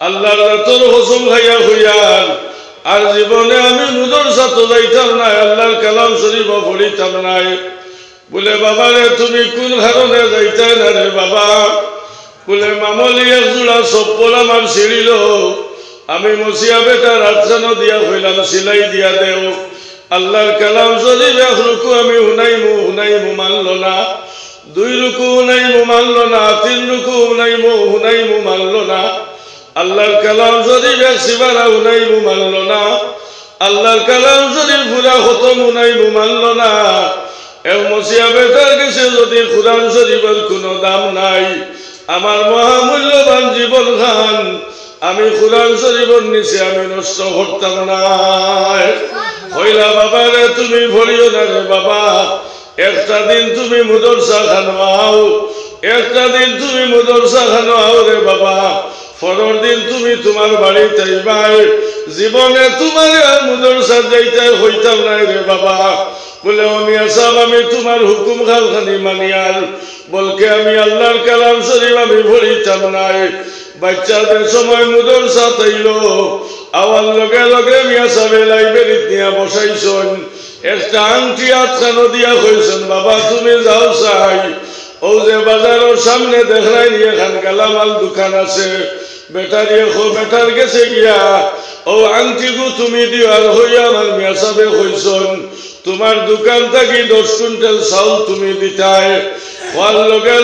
আল্লাহর রাতর কসম খাইয়া হইয়ার আর জীবনে আমি মাদ্রাসা তো যাইতাম না, আল্লাহর কালাম শরীফ পড়িতাম না। বলে বাবা রে তুমি কোন কারণে যাইতে না রে বাবা? বলে মামলি এক জোড়া চপ্পল আমার ছিঁড়িল, আমি মসিয়া বেটা রাতখানো দিয়া হইলাম সিলাই দিয়া দেও। আল্লাহর কালাম শরীফ এক রুকু আমি হুনাইমু মানল না, 2 রুকু হুনাইমু মানল না, 3 রুকু হুনাইমু মানল না। আল্লাহর কালাম শরীফ এক সিবারা হুনাইমু মানল না, আল্লাহর কালাম শরীফ পুরা খতম হুনাইমু মানল না। এ মসিয়া বেটার কাছে যদি কুরআন শরীফের কোনো দাম নাই, আমার মহামূল্যবান জীবন খান আমি কুরআন শরীফের নিচে আমি নষ্ট করতাম না। হইলা বাবা রে তুমি ভরিও না রে বাবা, একটা দিন তুমি মাদ্রাসা খানো আও, একটা দিন তুমি মাদ্রাসা খানো আও রে বাবা, পরের দিন তুমি তোমার বাড়িতে আইবাই। জীবনে তোমার মাদ্রাসা যাইতে হইতাম না রে বাবা। বলে মিয়া সাহেব আমি তোমার হুকুম খালখানি মানিয়ার, বলকে আমি আল্লাহর কালাম শরীফ আমি পড়িতাম নাই। বাচ্চাদের সময় মাদ্রাসা তাইল, আওয়ার লগে লগে মিয়া সাহেব লাইব্রেরিত নিয়ে বসাইছেন, একটা আংটি আটকানো দিয়া কইছেন বাবা তুমি যাও চাই, ও যে বাজারের সামনে দেখলাই নিয়ে এখান গালামাল দোকান আছে, বেটারিয়ে বেটার গেছে গিয়া ও আংটিগু তুমি দিও। আর হইয়া আমার মিয়া সাহেব কইছেন তোমার দোকান থাকি 10 কুইন্টাল চাউল তুমি দিতায়। খোয়ার লগে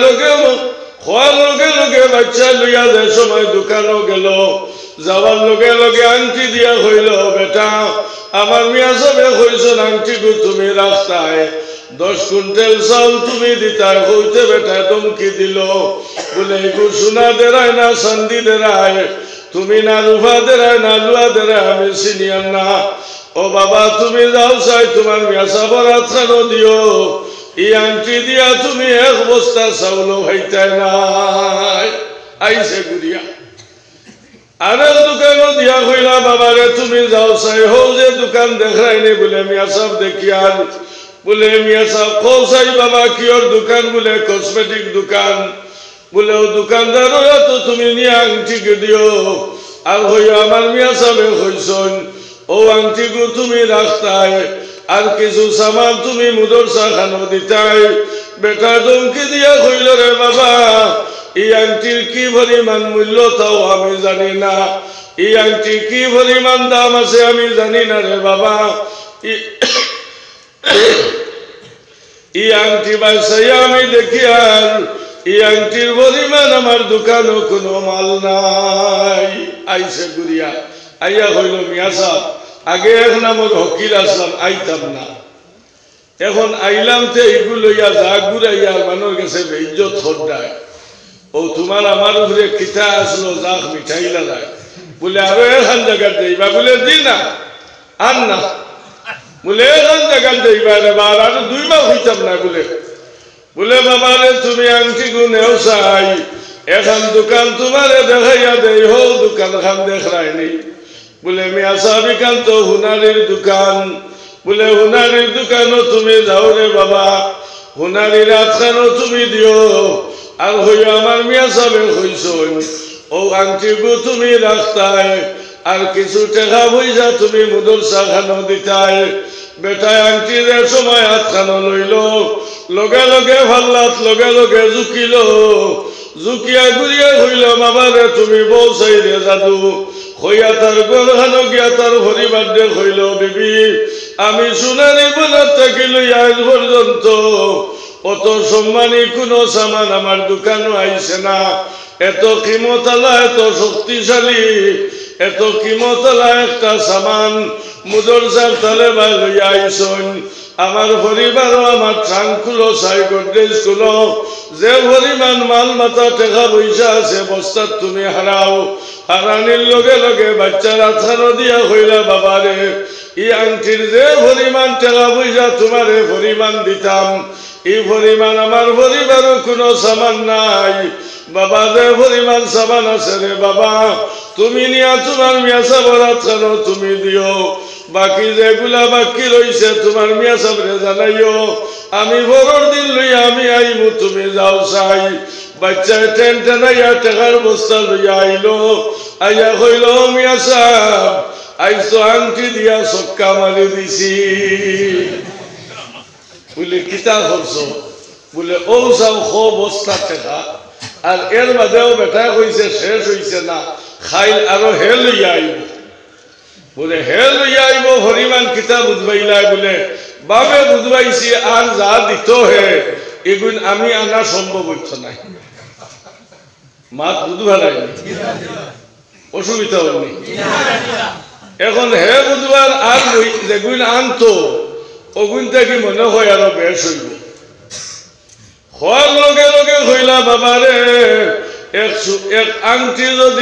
লগে বাচ্চা লইয়া যে সময় দোকানও গেল, যাওয়ার লগে লগে আংটি দিয়া হইল বেটা আমার মিয়া সাহেব কইছেন আংটিগু তুমি রাখতায়, 10 কুইন্টাল চাউল তুমি দিতায়। হইতে বেটা দমকি দিল, বলে এগু সোনা দেরায় না চান্দি দেরায়, তুমি না রূপা দেরায় না লুয়া দেরায় আমি চিনিয়ার না। ও বাবা তুমি যাও চাই তোমার মিয়া সাহেবের হাতখানো দিও, এই আংটি দিয়া তুমি 1 বস্তা চাউল হইতাই নাই। আইসে গুড়িয়া আরে দোকানও দিয়া কইলা বাবা রে তুমি যাও চাই, হো যে দোকান দেখাইনি। বলে মিয়া সাহেব দেখি আর, বলে মিয়া সাহেব কও চাই বাবা কিয়র দোকান? বলে কসমেটিক দোকান। বলে ও দোকানদার তো তুমি নিয়ে আংটি দিও। আর হইয়া আমার মিয়া সাহেব কইছেন ও আংটিগু তুমি রাখতায়, আর কিছু সামান তুমি মাদ্রাসা খানো দিতাই। বেটা দমকি দিয়া কইল রে বাবা এই আংটির কি পরিমাণ মূল্য তাও আমি জানি না, এই আংটির কি পরিমাণ দাম আছে আমি জানি না রে বাবা। এই আংটি বাসাইয়া আমি দেখি আর এই আংটির পরিমাণ আমার দোকানও কোনো মাল নাই। আইসে গুড়িয়া আইয়া হইল মিয়া সাহেব আগে এখন আমার হকির আসলাম আইতাম না, এখন আইলাম তো এইগুলো লইয়া যা ঘুরাইয়া মানুষ গেছে ইজ্জত হটায়। ও তোমার আমার উপরে কিতা আসলো যাক মিঠাইলা যায়। বলে আরো এখান জায়গা দেইবা? বলে দি না আর না। বলে এখান জায়গা দেইবা রে বার আর 2 মাস হইতাম না। বলে বাবা রে তুমি আংটি গুনেও চাই, এখন দোকান তোমারে দেখাইয়া দেই, হো দোকান খান দেখায়নি। বলে মিয়া সাহেব কান তো হুনারির দোকান। বলে হুনারির দোকানও তুমি যাও রে বাবা, হুনারির হাতখানো তুমি দিও। আর হইয়া আমার মিয়া সাহেব কইছেন ও আংটিগু তুমি রাখতায়, আর কিছু টাকা পয়সা তুমি মাদ্রাসা খানো দিতায়। বেটায় আংটির সময় হাতখানো লইল, লগে লগে ভাল্লাত লগে লগে জুকিল, জুকিয়া ঘুরিয়া হইল বাবা রে তুমি বউ চাই রে জাদু। হইয়া তার গলখানো গিয়া তার পরিবার দে হইল বিবি আমি সোনারি বনার থাকিল আজ পর্যন্ত অত সম্মানী কোনো সামান আমার দোকানও আইছে না। এত কিমতলা এত শক্তিশালী এত কিমতলা একটা সামান মাদ্রাসার তালে বাই লইয়া আইছেন। আমার পরিবারও আমার ট্রাঙ্কগুলো চাই গডরেজগুলো যে পরিমাণ মাল মাথা টাকা পয়সা আছে বস্তার তুমি হারাও। হারানির লগে লগে বাচ্চার হাতখানো দিয়া হইলা বাবারে এই আংটির যে পরিমাণ টাকা পয়সা তোমারে পরিমাণ দিতাম এই পরিমাণ আমার পরিবারও কোনো সামান নাই। বাবা যে পরিমাণ সামান আছে রে বাবা তুমি নিয়া তোমার মিয়া সাহেবের হাতখানো তুমি দিও। বাকি যেগুলা বাকি রইছে তোমার মিয়া সাহেবরে জানাইও। আমি বড়র দিন লইয়া আমি আইমু তুমি যাও চাই। বাচ্চায় টেনটেনাইয়া টাকার বস্তা লইয়া আইলো। আইয়া কইল মিয়া সাহেব আইজ তো আংটি দিয়া চক্কা মারি দিছি বলে কিতা করছো বলে ও যাও খো বস্তা টেকা আর এর বাদেও বেটা কইছে শেষ হইছে না খাইল আরো হে লইয়া আইব বলে হে লইয়া আইব হরিমান কিতা বুঝবাইলা বলে বাবে বুঝবাইছি আর যা দিত হে এগুন আমি আনা সম্ভব হইত নাই মাত বুঝবা নাই অসুবিধা হয়নি এখন হে বুধবার আর যেগুন আনতো ওগুন থেকে মনে হয় আরো বেশ হইব হওয়ার লগে লগে হইলা বাবারে এক আংটি যদি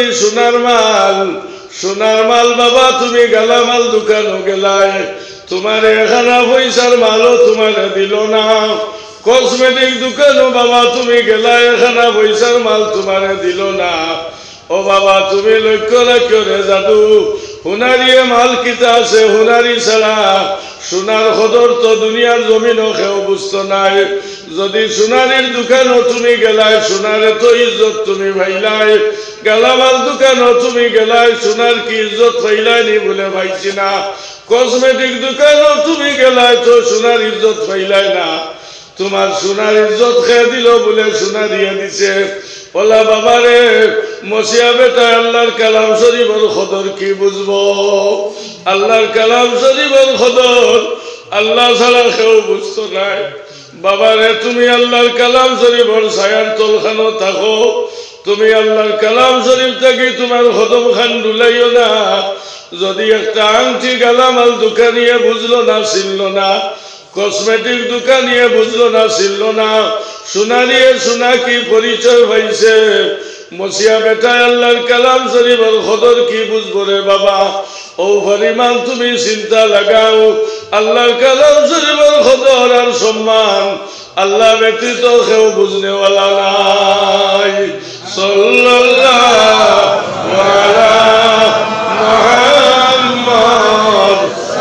সোনার মাল বাবা তুমি গালামাল দোকানও গেলাই তোমার এখানা পয়সার মালও তোমার দিল না কসমেটিক দোকানও বাবা তুমি গেলাই এখানা পয়সার মাল তোমার দিল না ও বাবা তুমি লক্ষ্য রাখিও রে জাদু হুনারিয়ে মাল কিতা আছে হুনারি ছাড়া সোনার সদর তো দুনিয়ার জমিনও কেউ বুঝতো নাই যদি সোনারির দোকানও তুমি গেলাই সোনারে তো ইজ্জত তুমি ভাইলাই গালামাল দোকানও তুমি গেলাই সোনার কি ইজ্জত পাইলাইনি বলে ভাইছি না কসমেটিক দোকানও তুমি গেলাই তো সোনার ইজ্জত পাইলাই না তোমার সোনার ইজ্জত খেয়ে দিল বলে সোনা দিয়ে দিছে ওলা বাবারে মসিয়া বেটা আল্লাহর কালাম শরীফের খদর কি বুঝবো আল্লাহর কালাম শরীফের খদর আল্লাহ ছাড়া কেউ বুঝতো নাই বাবারে তুমি আল্লাহর কালাম শরীফের ছায়ার তলখানো থাকো তুমি আল্লাহর কালাম শরীফ থেকে তোমার খতম খান ডুলাইও না যদি একটা আংটি গালামাল দোকানিয়ে বুঝলো না ছিল না কসমেটিক দোকানিয়ে বুঝলো না ছিল না সোনারিয়ে সোনা কি পরিচয় পাইছে মসিয়া বেটা আল্লাহর কালাম শরীফের খদর কি বুঝবো রে বাবা ও পরিমাণ তুমি চিন্তা লাগাও আল্লাহর কালাম শরীফের খদর আর সম্মান আল্লাহ ব্যতীত কেউ বুঝনেওয়ালা নাই সাল্লাল্লাহু আলা মুহাম্মদ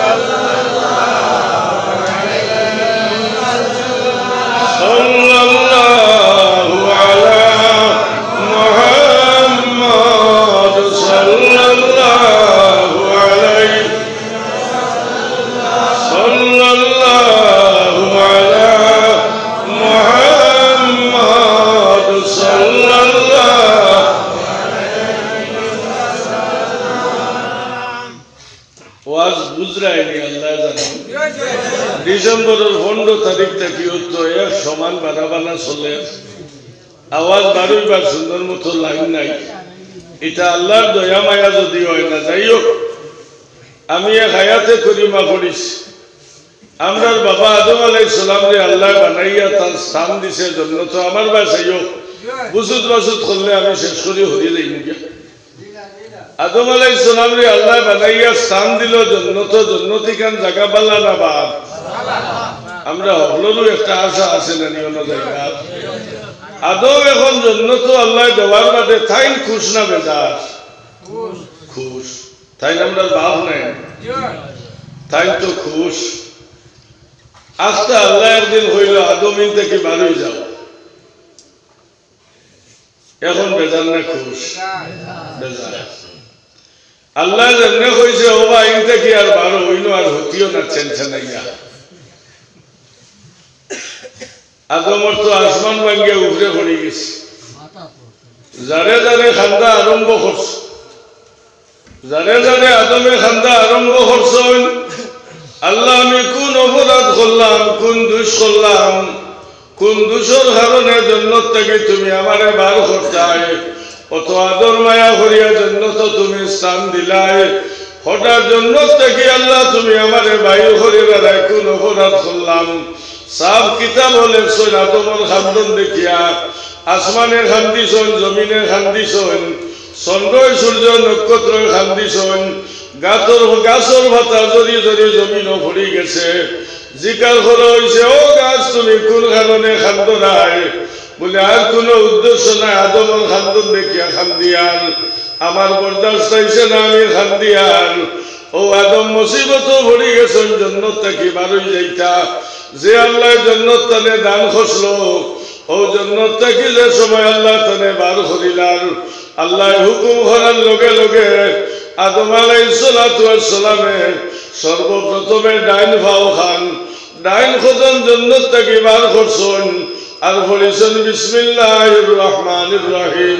ডিসেম্বরের 15 তারিখ থেকে তো এক সমান বানাবানা চলে আওয়াজ বারোইবার সুন্দর মতো লাইন নাই এটা আল্লাহর দয়া মায়া যদি হয় না যাই হোক আমি এক হায়াতে করিমা করিস আমরা বাবা আদম আলাইহিস সালাম রে আল্লাহ বানাইয়া তার স্থান দিছে জন্য তো আমার বাসাই হোক বুসুদ বাসুদ করলে আমি শেষ করি হরি যাই মুখে আদম আলাইহিস সালাম রে আল্লাহ বানাইয়া স্থান দিল জন্নতি খান জায়গা বালা না বাদ আমরা হলরও একটা আশা আছে না নিয়ন জায়গা আদম এখন জন্নত আল্লাহ দেওয়ার বাদে তাই খুশ না বেজার খুশ তাই আমরা বাপ নাই তাই তো খুশ আস্তে আল্লাহ একদিন হইল আদমিন থেকে বারোই যাও এখন বেজার না খুশ বেজার আল্লাহ যেমনে কইছে ও বা ইন থেকে আর বারো হইল আর হতিও না চেনছেনাইয়া আদমর তো আসমান ভাঙ্গিয়া উপরে পড়ে গেছে যারে যারে খান্দা আরম্ভ করছে যারে যারে আদমে খান্দা আরম্ভ করছেন আল্লাহ আমি কোন অপরাধ করলাম কোন দুষ করলাম কোন দুষর কারণে জন্নত থেকে তুমি আমারে বার করতে অত আদর মায়া করিয়া জন্নত তুমি স্থান দিলাই হঠাৎ জন্নত থেকে আল্লাহ তুমি আমারে বায়ু করিয়া রায় কোন অপরাধ করলাম সাব কিতাব লেখছেন আদমর খান্দন দেখিয়া আসমানে খান্দিছেন জমিনে খান্দিছেন চন্দ্র সূর্য নক্ষত্র খান্দিছেন গাছর ভাতা জড়ি জড়ি জমিনও ভরি গেছে জিকার করা হয়েছে ও গাছ তুমি কোন কারণে খান্দ নাই বলে আর কোন উদ্দেশ্য নাই আদমর খান্দন দেখিয়া খান্দিয়ান আমার বরদাস্ত হয়েছে না আমি খান্দিয়ান ও আদম মুসিবত ভরি গেছেন জন্নত থেকে বারোই যাইতা যে আল্লাহ জন্নত তানে দান খসলো ও জন্নত থেকে যে সময় আল্লাহ তানে বার করিলার আল্লাহ হুকুম করার লগে লগে আদম আলাইহিস সালাতু ওয়াস সালামে সর্বপ্রথমে ডাইন ভাও খান ডাইন খোঁজন জান্নাত থেকে বার করছেন আর বলেছেন বিসমিল্লাহির রহমানির রহিম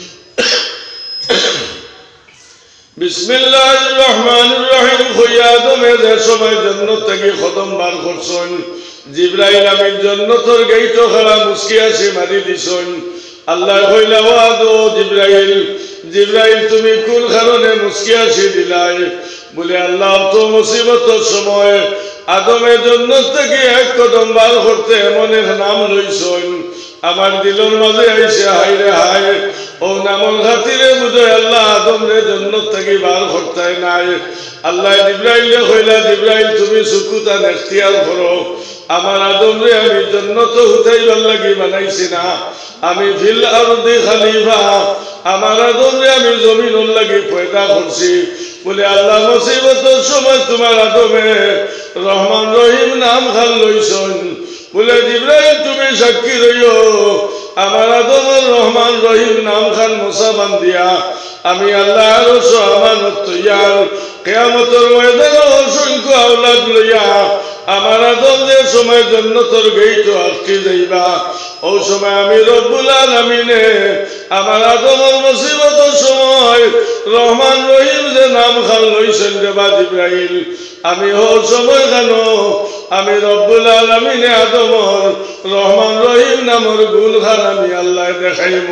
বিসমিল্লাহির রহমানির রহিম কইয়া আদমে যে সময় জান্নাত থেকে কদম বার করছেন জিবরাইল আমিন জান্নাতের গেইট খাড়া মুসকিয়া সে মারি দিছেন আল্লাহ কইলা ও আদো জিবরাইল তুমি কোন কারণে মুসকিয়া সে দিলাই বলে আল্লাহ তো মুসিবতের সময় আদমের জান্নাত থেকে এক কদম বার করতে এমন এক নাম লইছেন আমার দিলের মাঝে আইসে হাই রে হাই ও নামল খাতিরে বুঝে আল্লাহ আদমরে জান্নাত থেকে বার করতে নাই আল্লাহ জিবরাইলে কইলা জিবরাইল তুমি সুকুতা ইখতিয়ার করো আমার আদমরে আমি জান্নাত উঠাইবার লাগি বানাইছি না আমি ফিল আরদি খলিফা আমার আদমরে আমি জমিনের লাগি পয়দা করছি বলে আল্লাহ মুসিবতের সময় তোমার আদমে রহমান রহিম নাম খান লইছেন বলে জিবরাইল তুমি সাক্ষী রইও আমার আদমের রহমান রহিম নাম খান মুসা বান্দিয়া আমি আল্লাহর আমানত তৈয়ার কিয়ামতের ময়দানে অসংখ্য আওলাদ লইয়া আমার আদম যে সময় জান্নাতের গেইট আটকে যাইবা ও সময় আমি রব্বুল আলামিনে আমার আদমের মুসিবতের সময় রহমান রহিম যে নাম খান লইছেন দেবা জিবরাইল আমি ও সময় কেন আমি রব্বুল আলামিনে আদমর রহমান রহিম নামের গুণ খান আমি আল্লাহ দেখাইব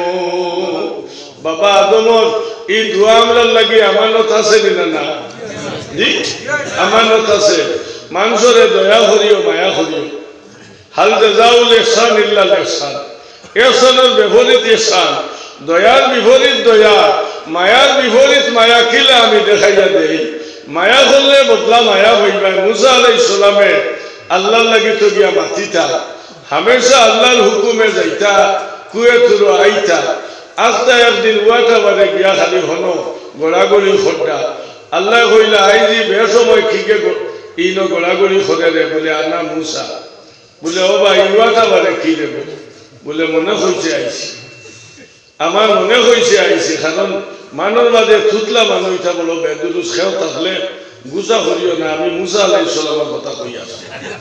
বাবা আদমর এই দোয়া আমরা লাগি আমানত আছে না জি আমানত আছে মানুষরে দয়া করিও মায়া করিও হাল জাযাউল ইহসান ইল্লাল ইহসান ইহসানের বিপরীত ইহসান দয়ার বিপরীত দয়া মায়ার বিপরীত মায়া কিলা আমি দেখাইয়া দেই মায়া করলে বদলা মায়া হইবা মুসা আলাইহিস সালামে আল্লাহর লাগি তো গিয়া মাতিতা হামেশা আল্লাহর হুকুমে যাইতা কুয়ে তুরো আইতা আস্তা একদিন ওয়াটা বারে গিয়া খালি হনো গোড়াগড়ি খোড্ডা আল্লাহ কইলা আইজি বেসময় কিকে ইনো গোড়াগড়ি খোদে রে বলে আনা মুসা বলে ও ভাই ওয়াটা বারে কি দেব বলে মনে হইছে আইছি আমার মনে হইছে আইছি কারণ মানর মাঝে থুতলা মানুষটা বলো বেদুরুস খেও থাকলে গুছা করিও না আমি মুসা আলাইহিস সালামের কথা কই আছি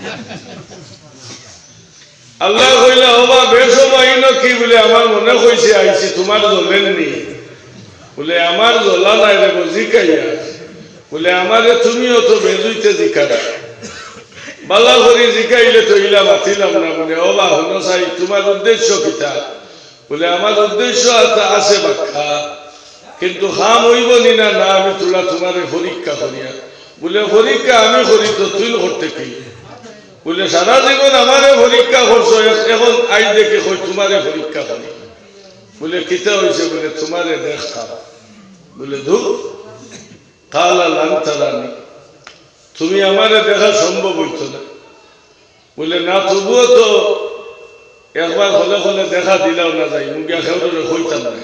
আল্লাহ কইলা ওবা বেসময় ইনো কি বলে আমার মনে হইছে আইছি তোমার জ্বলেননি বলে আমার জ্বলা নাই রে জিকাইয়া বলে আমারে তুমিও তো বেজুইতে জিকারা বালা করি জিকাইলে তো ইলা বাতিলাম না বলে ওবা হনো চাই তোমার উদ্দেশ্য কিতা বলে আমার উদ্দেশ্য আছে ব্যাখ্যা কিন্তু খাম হইব নি না না আমি তোলা তোমারে পরীক্ষা করিয়া বলে পরীক্ষা আমি করি তো তুই করতে কি বলে সারা জীবন আমারে পরীক্ষা করছো এখন আই দেখে কই তোমারে পরীক্ষা করি বলে কিতা হয়েছে বলে তোমারে দেখা বলে ধুর কালা লান্তারানি তুমি আমারে দেখা সম্ভব হইতো না বলে না তবুও তো একবার হলে হলে দেখা দিলাও না যাই মুগিয়া খেউরে হইতাম না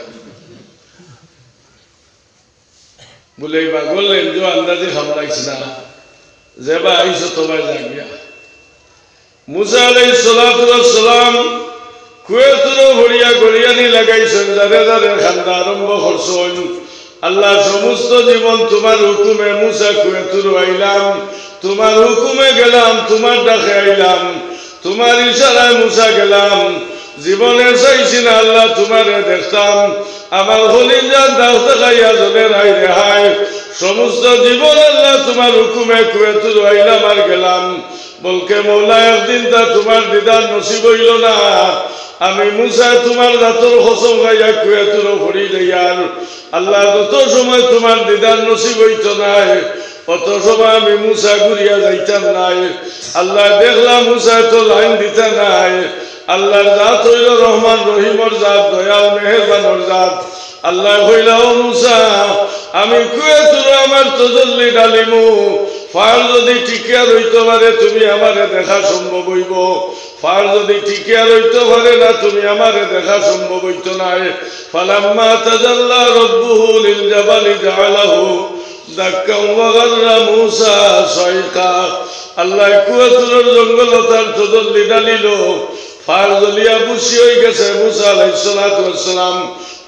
বলে এই বললেন যে আন্দাজে সামলাইছ না যেবা আইসো তোমায় জাগিয়া মুসা আলাইহিস সালাতু ওয়াস সালাম কুয়েতুরো ভরিয়া গড়িয়ানি লাগাইছেন যারে যারে খান্দা আরম্ভ করছেন আল্লাহ সমস্ত জীবন তোমার হুকুমে মুসা কুয়েতুরো আইলাম তোমার হুকুমে গেলাম তোমার ডাকে আইলাম তোমার ইশারায় মুসা গেলাম জীবনে চাইছি না আল্লাহ তোমারে দেখতাম আমার হলিজান দাও দেখাইয়া জলের হাই রেহাই সমস্ত জীবন আল্লাহ তোমার হুকুমে কুয়েতুরো আইলাম আর গেলাম বলকে মৌলা একদিন তা তোমার দিদার নসিব হইল না আমি মুসা তোমার দাঁতর কসম খাইয়া কুয়েতুরো ভরি লইয়ার আল্লাহ যত সময় তোমার দিদার নসিব হইত নাই অত সময় আমি মুসা ঘুরিয়া যাইতাম নাই আল্লাহ দেখলাম মুসা তো লাইন দিতে নাই আল্লাহর জাত হইল রহমান রহিমর জাত দয়াল মেহেরবানর জাত আল্লাহ কইলা ও মুসা আমি কুয়েতুরো আমার তজল্লি ডালিমু ফার যদি টিকিয়া রইতে পারে তুমি আমারে দেখা সম্ভব হইব ফার যদি টিকিয়া রইতে পারে না তুমি আমারে দেখা সম্ভব হইতো না ফালাম্মা তাজাল্লা রাব্বুহু লিল জাবালি জাআলাহু দাক্কা ওয়া গাররা মুসা সাইকা আল্লাহ কুয়েতুরোর জঙ্গলতার তজল্লি ডালিল ফার জ্বলিয়া বুঝি হয়ে গেছে মুসা আলাইহিস সালাতু ওয়াস সালাম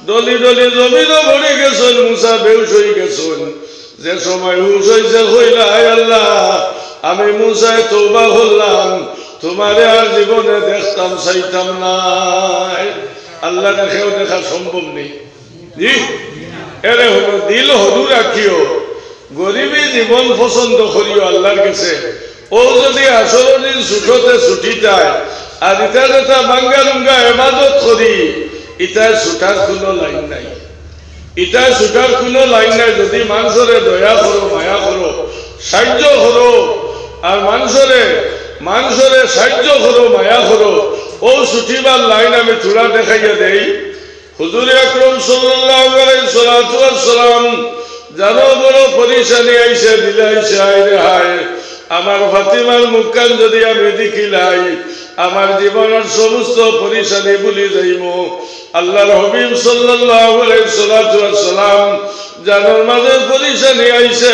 ডলি ডলি জমিনও ভরে গেছেন, মুসা বেহুশ হয়ে গেছেন। যে সময় হুশ হয়েছে হইলা, আয় আল্লাহ আমি মুসায় তওবা করলাম, তোমারে আর জীবনে দেখতাম চাইতাম নাই। আল্লাহ দেখেও দেখা সম্ভব নেই। জি এরে হলো দিল হরু রাখিও, গরিবী জীবন পছন্দ করিও আল্লাহর কাছে। ও যদি আসলের ছুটতে ছুটিটায় আর ইটা যেটা ভাঙ্গা রুঙ্গা এবাদত করি, ইটায় ছুটার কোনো লাইন নাই, ইটায় ছুটার কোনো লাইন নাই। যদি মানুষরে দয়া করো, মায়া করো, সাহায্য করো, আর মানুষরে সাহায্য করো, মায়া করো, ও ছুটিবার লাইন আমি থোড়া দেখাইয়া দেই। হুজুর আকরাম সাল্লাল্লাহু আলাইহি সাল্লাম জানো বড় পরিশানি আইসে দিলাইছে, হায় রে হায় আমার ফাতিমার মুখখান যদি আমি দেখিলাই, আমার জীবনের সমস্ত পরিশানি ভুলি যাইব। আল্লাহর হাবিব সাল্লাল্লাহু আলাইহি সাল্লাম জানোর মাঝে পরিশানি আইছে,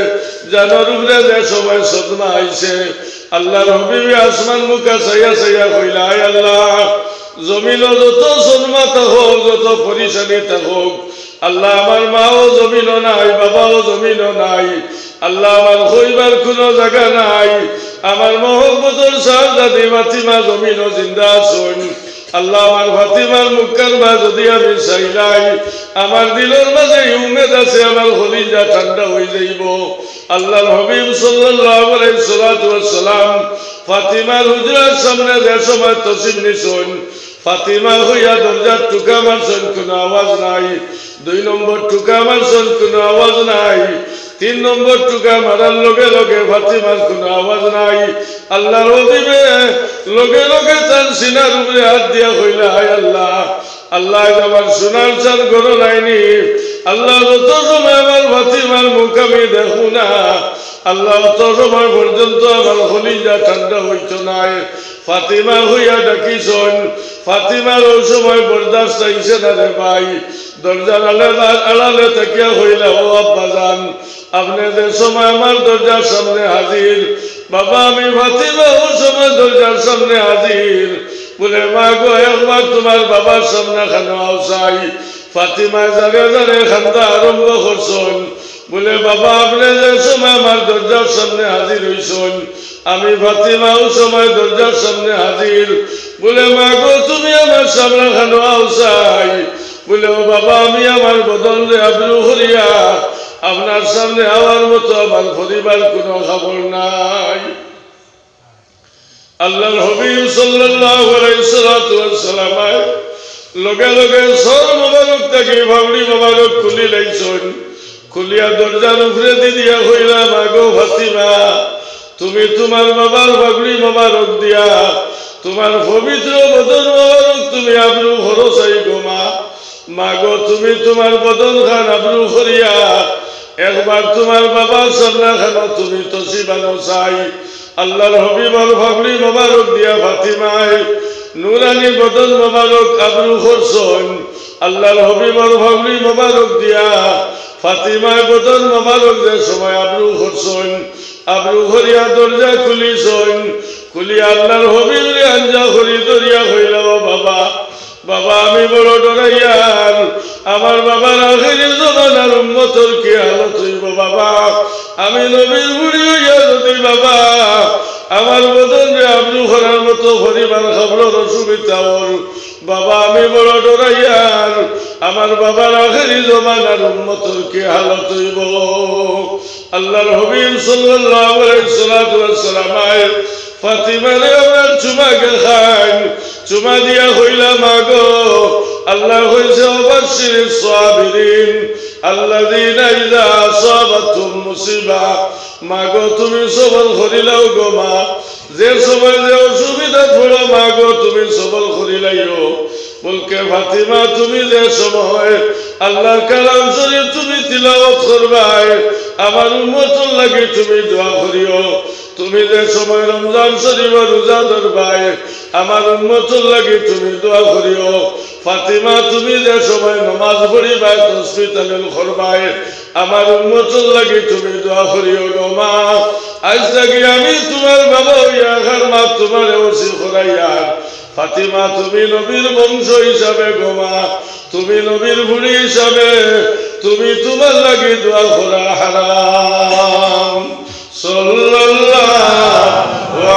জানোর উপরে যে সময় সদমা আইছে, আল্লাহর হাবিব আসমান মুখা চাইয়া চাইয়া কইলা, আয় আল্লাহ জমিন যত সদমা থাকুক, যত পরিশানি থাকুক, আল্লাহ আমার মাও জমিনও নাই, বাবাও জমিনও নাই, আল্লাহ আমার হইবার কোনো জায়গা নাই, আমার মহব্বতের শাহজাদি ফাতিমা জমিনও জিন্দা আছেন। আল্লাহ আমার ফাতিমার মুখখান বা যদি আমি চাইলাই, আমার দিলের মাঝে উমেদ আছে, আমার কলিজা ঠান্ডা হয়ে যাইব। আল্লাহর হাবিব সাল্লাল্লাহু আলাইহি সাল্লাম ফাতিমার হুজরার সামনে যে সময় তসিব নিছেন, ফাতিমা হইয়া দরজার টুকা মারছেন, কোনো আওয়াজ নাই। 2 নম্বর টুকা মারছেন, কোনো আওয়াজ নাই। 3 নম্বর টুকা মারার লগে লগে ফাতিমার কোনো আওয়াজ নাই। আল্লাহর হাবিবে লগে লগে তার সিনার উপরে হাত দিয়া কইলা, হায় আল্লাহ, আল্লাহ আমার সোনার চান করো নাইনি, আল্লাহ যত সময় আমার ফাতিমার মুখ আমি দেখো না, আল্লাহ অত সময় পর্যন্ত আমার কলিজা ঠান্ডা হইত নাই। ফাতিমা হইয়া ডাকিছন, ফাতিমার ওই সময় বরদাস্ত আইছে না রে ভাই। দরজার আড়ালে তাকিয়া হইলা, ও আব্বা জান আপনি যে সময় আমার দরজার সামনে হাজির, বাবা আমি ফাতিমা ওই সময় দরজার সামনে হাজির। বলে মা গো একবার তোমার বাবার সামনে খানো চাই। ফাতিমা জারে জারে খান্দা আরম্ভ করছেন। বলে বাবা আপনি যে সময় আমার দরজার সামনে হাজির হইছেন, আমি ফাতিমা ওই সময় দরজার সামনে হাজির। বলে মা গো তুমি আমার সামনে খানো চাই। বলে ও বাবা আমি আমার বদলে আবরু হরিয়া আপনার সামনে আওয়ার মতো আমার পরিবার কোনো খবর নাই। আল্লাহর হাবিব সাল্লাল্লাহু আলাইহি সাল্লাম লগে লগে সর মোবারক থেকে ভাবড়ি মোবারক খুলি লাইছেন। খুলিয়া দরজার উপরে দিয়া হইলা, মা গো ফাতিমা তুমি তোমার বাবার ভাবড়ি মোবারক দিয়া তোমার পবিত্র বদন মোবারক তুমি আবরু ভরসাই গো মা। মা গো তুমি তোমার বদন খান আবরু করিয়া একবার তোমার বাবার সামনে খানো তুমি তসিবানো চাই। আল্লাহর হাবিবর ভাবলি মোবারক দিয়া ফাতিমায় নুরানি বদন মোবারক আবরু করছেন। আল্লাহর হাবিবর ভাবলি মোবারক দিয়া ফাতিমায় বদন মোবারক যে সময় আবরু করছেন, আবরু করিয়া দরজা খুলিছেন। খুলিয়া আল্লাহর হাবিবরে আঞ্জা করি দরিয়া হইলা, ও বাবা বাবা আমি বড় ডরাইয়ার, আমার বাবার আখেরি জমানার উম্মতের কি হালত হইব বাবা। আমি নবীর বুড়ি হইয়া যদি বাবা আমার বদনরে আবরু করার মতো পরিবার খবরের অসুবিধা হল বাবা, আমি বড় ডরাইয়ার, আমার বাবার আখেরি জমানার উম্মতের কি হালত হইব। আল্লাহর হাবিব সাল্লাল্লাহু আলাইহি সাল্লাম ফাতিমারে আমার চুমাকে খান। চুমা দিয়া হইলা, মা গো আল্লাহ হইছে অবাশিরিস সাবিরিন আল্লাযীনা ইযা আসাবাতুহুম মুসিবা। মা গো তুমি সবল করিলাও গো মা, যে সময় যে অসুবিধা পড়ো মা গো তুমি সবল করিলাইও। বলকে ফাতিমা তুমি যে সময় আল্লাহর কালাম শরীফ তুমি তিলাওয়াত করবাই, আমার উম্মতের লাগি তুমি দোয়া করিও। তুমি যে সময় রমজান শরীফ রোজা ধরবাই, আমার উম্মতের লাগি তুমি দোয়া করিও। ফাতিমা তুমি যে সময় নামাজ পড়িবাই, তাসবিহ তাহলিল করবাই, আমার উম্মতের লাগি তুমি দোয়া করিও গো মা। আজ থেকে আমি তোমার বাবা হইয়া আখার মা তোমার ওসি করাইয়া। ফাতিমা তুমি নবীর বংশ হিসাবে গো মা, তুমি নবীর ভুড়ি হিসাবে তুমি তোমার লাগি দোয়া করা হারাম। সাল্লাল্লাহু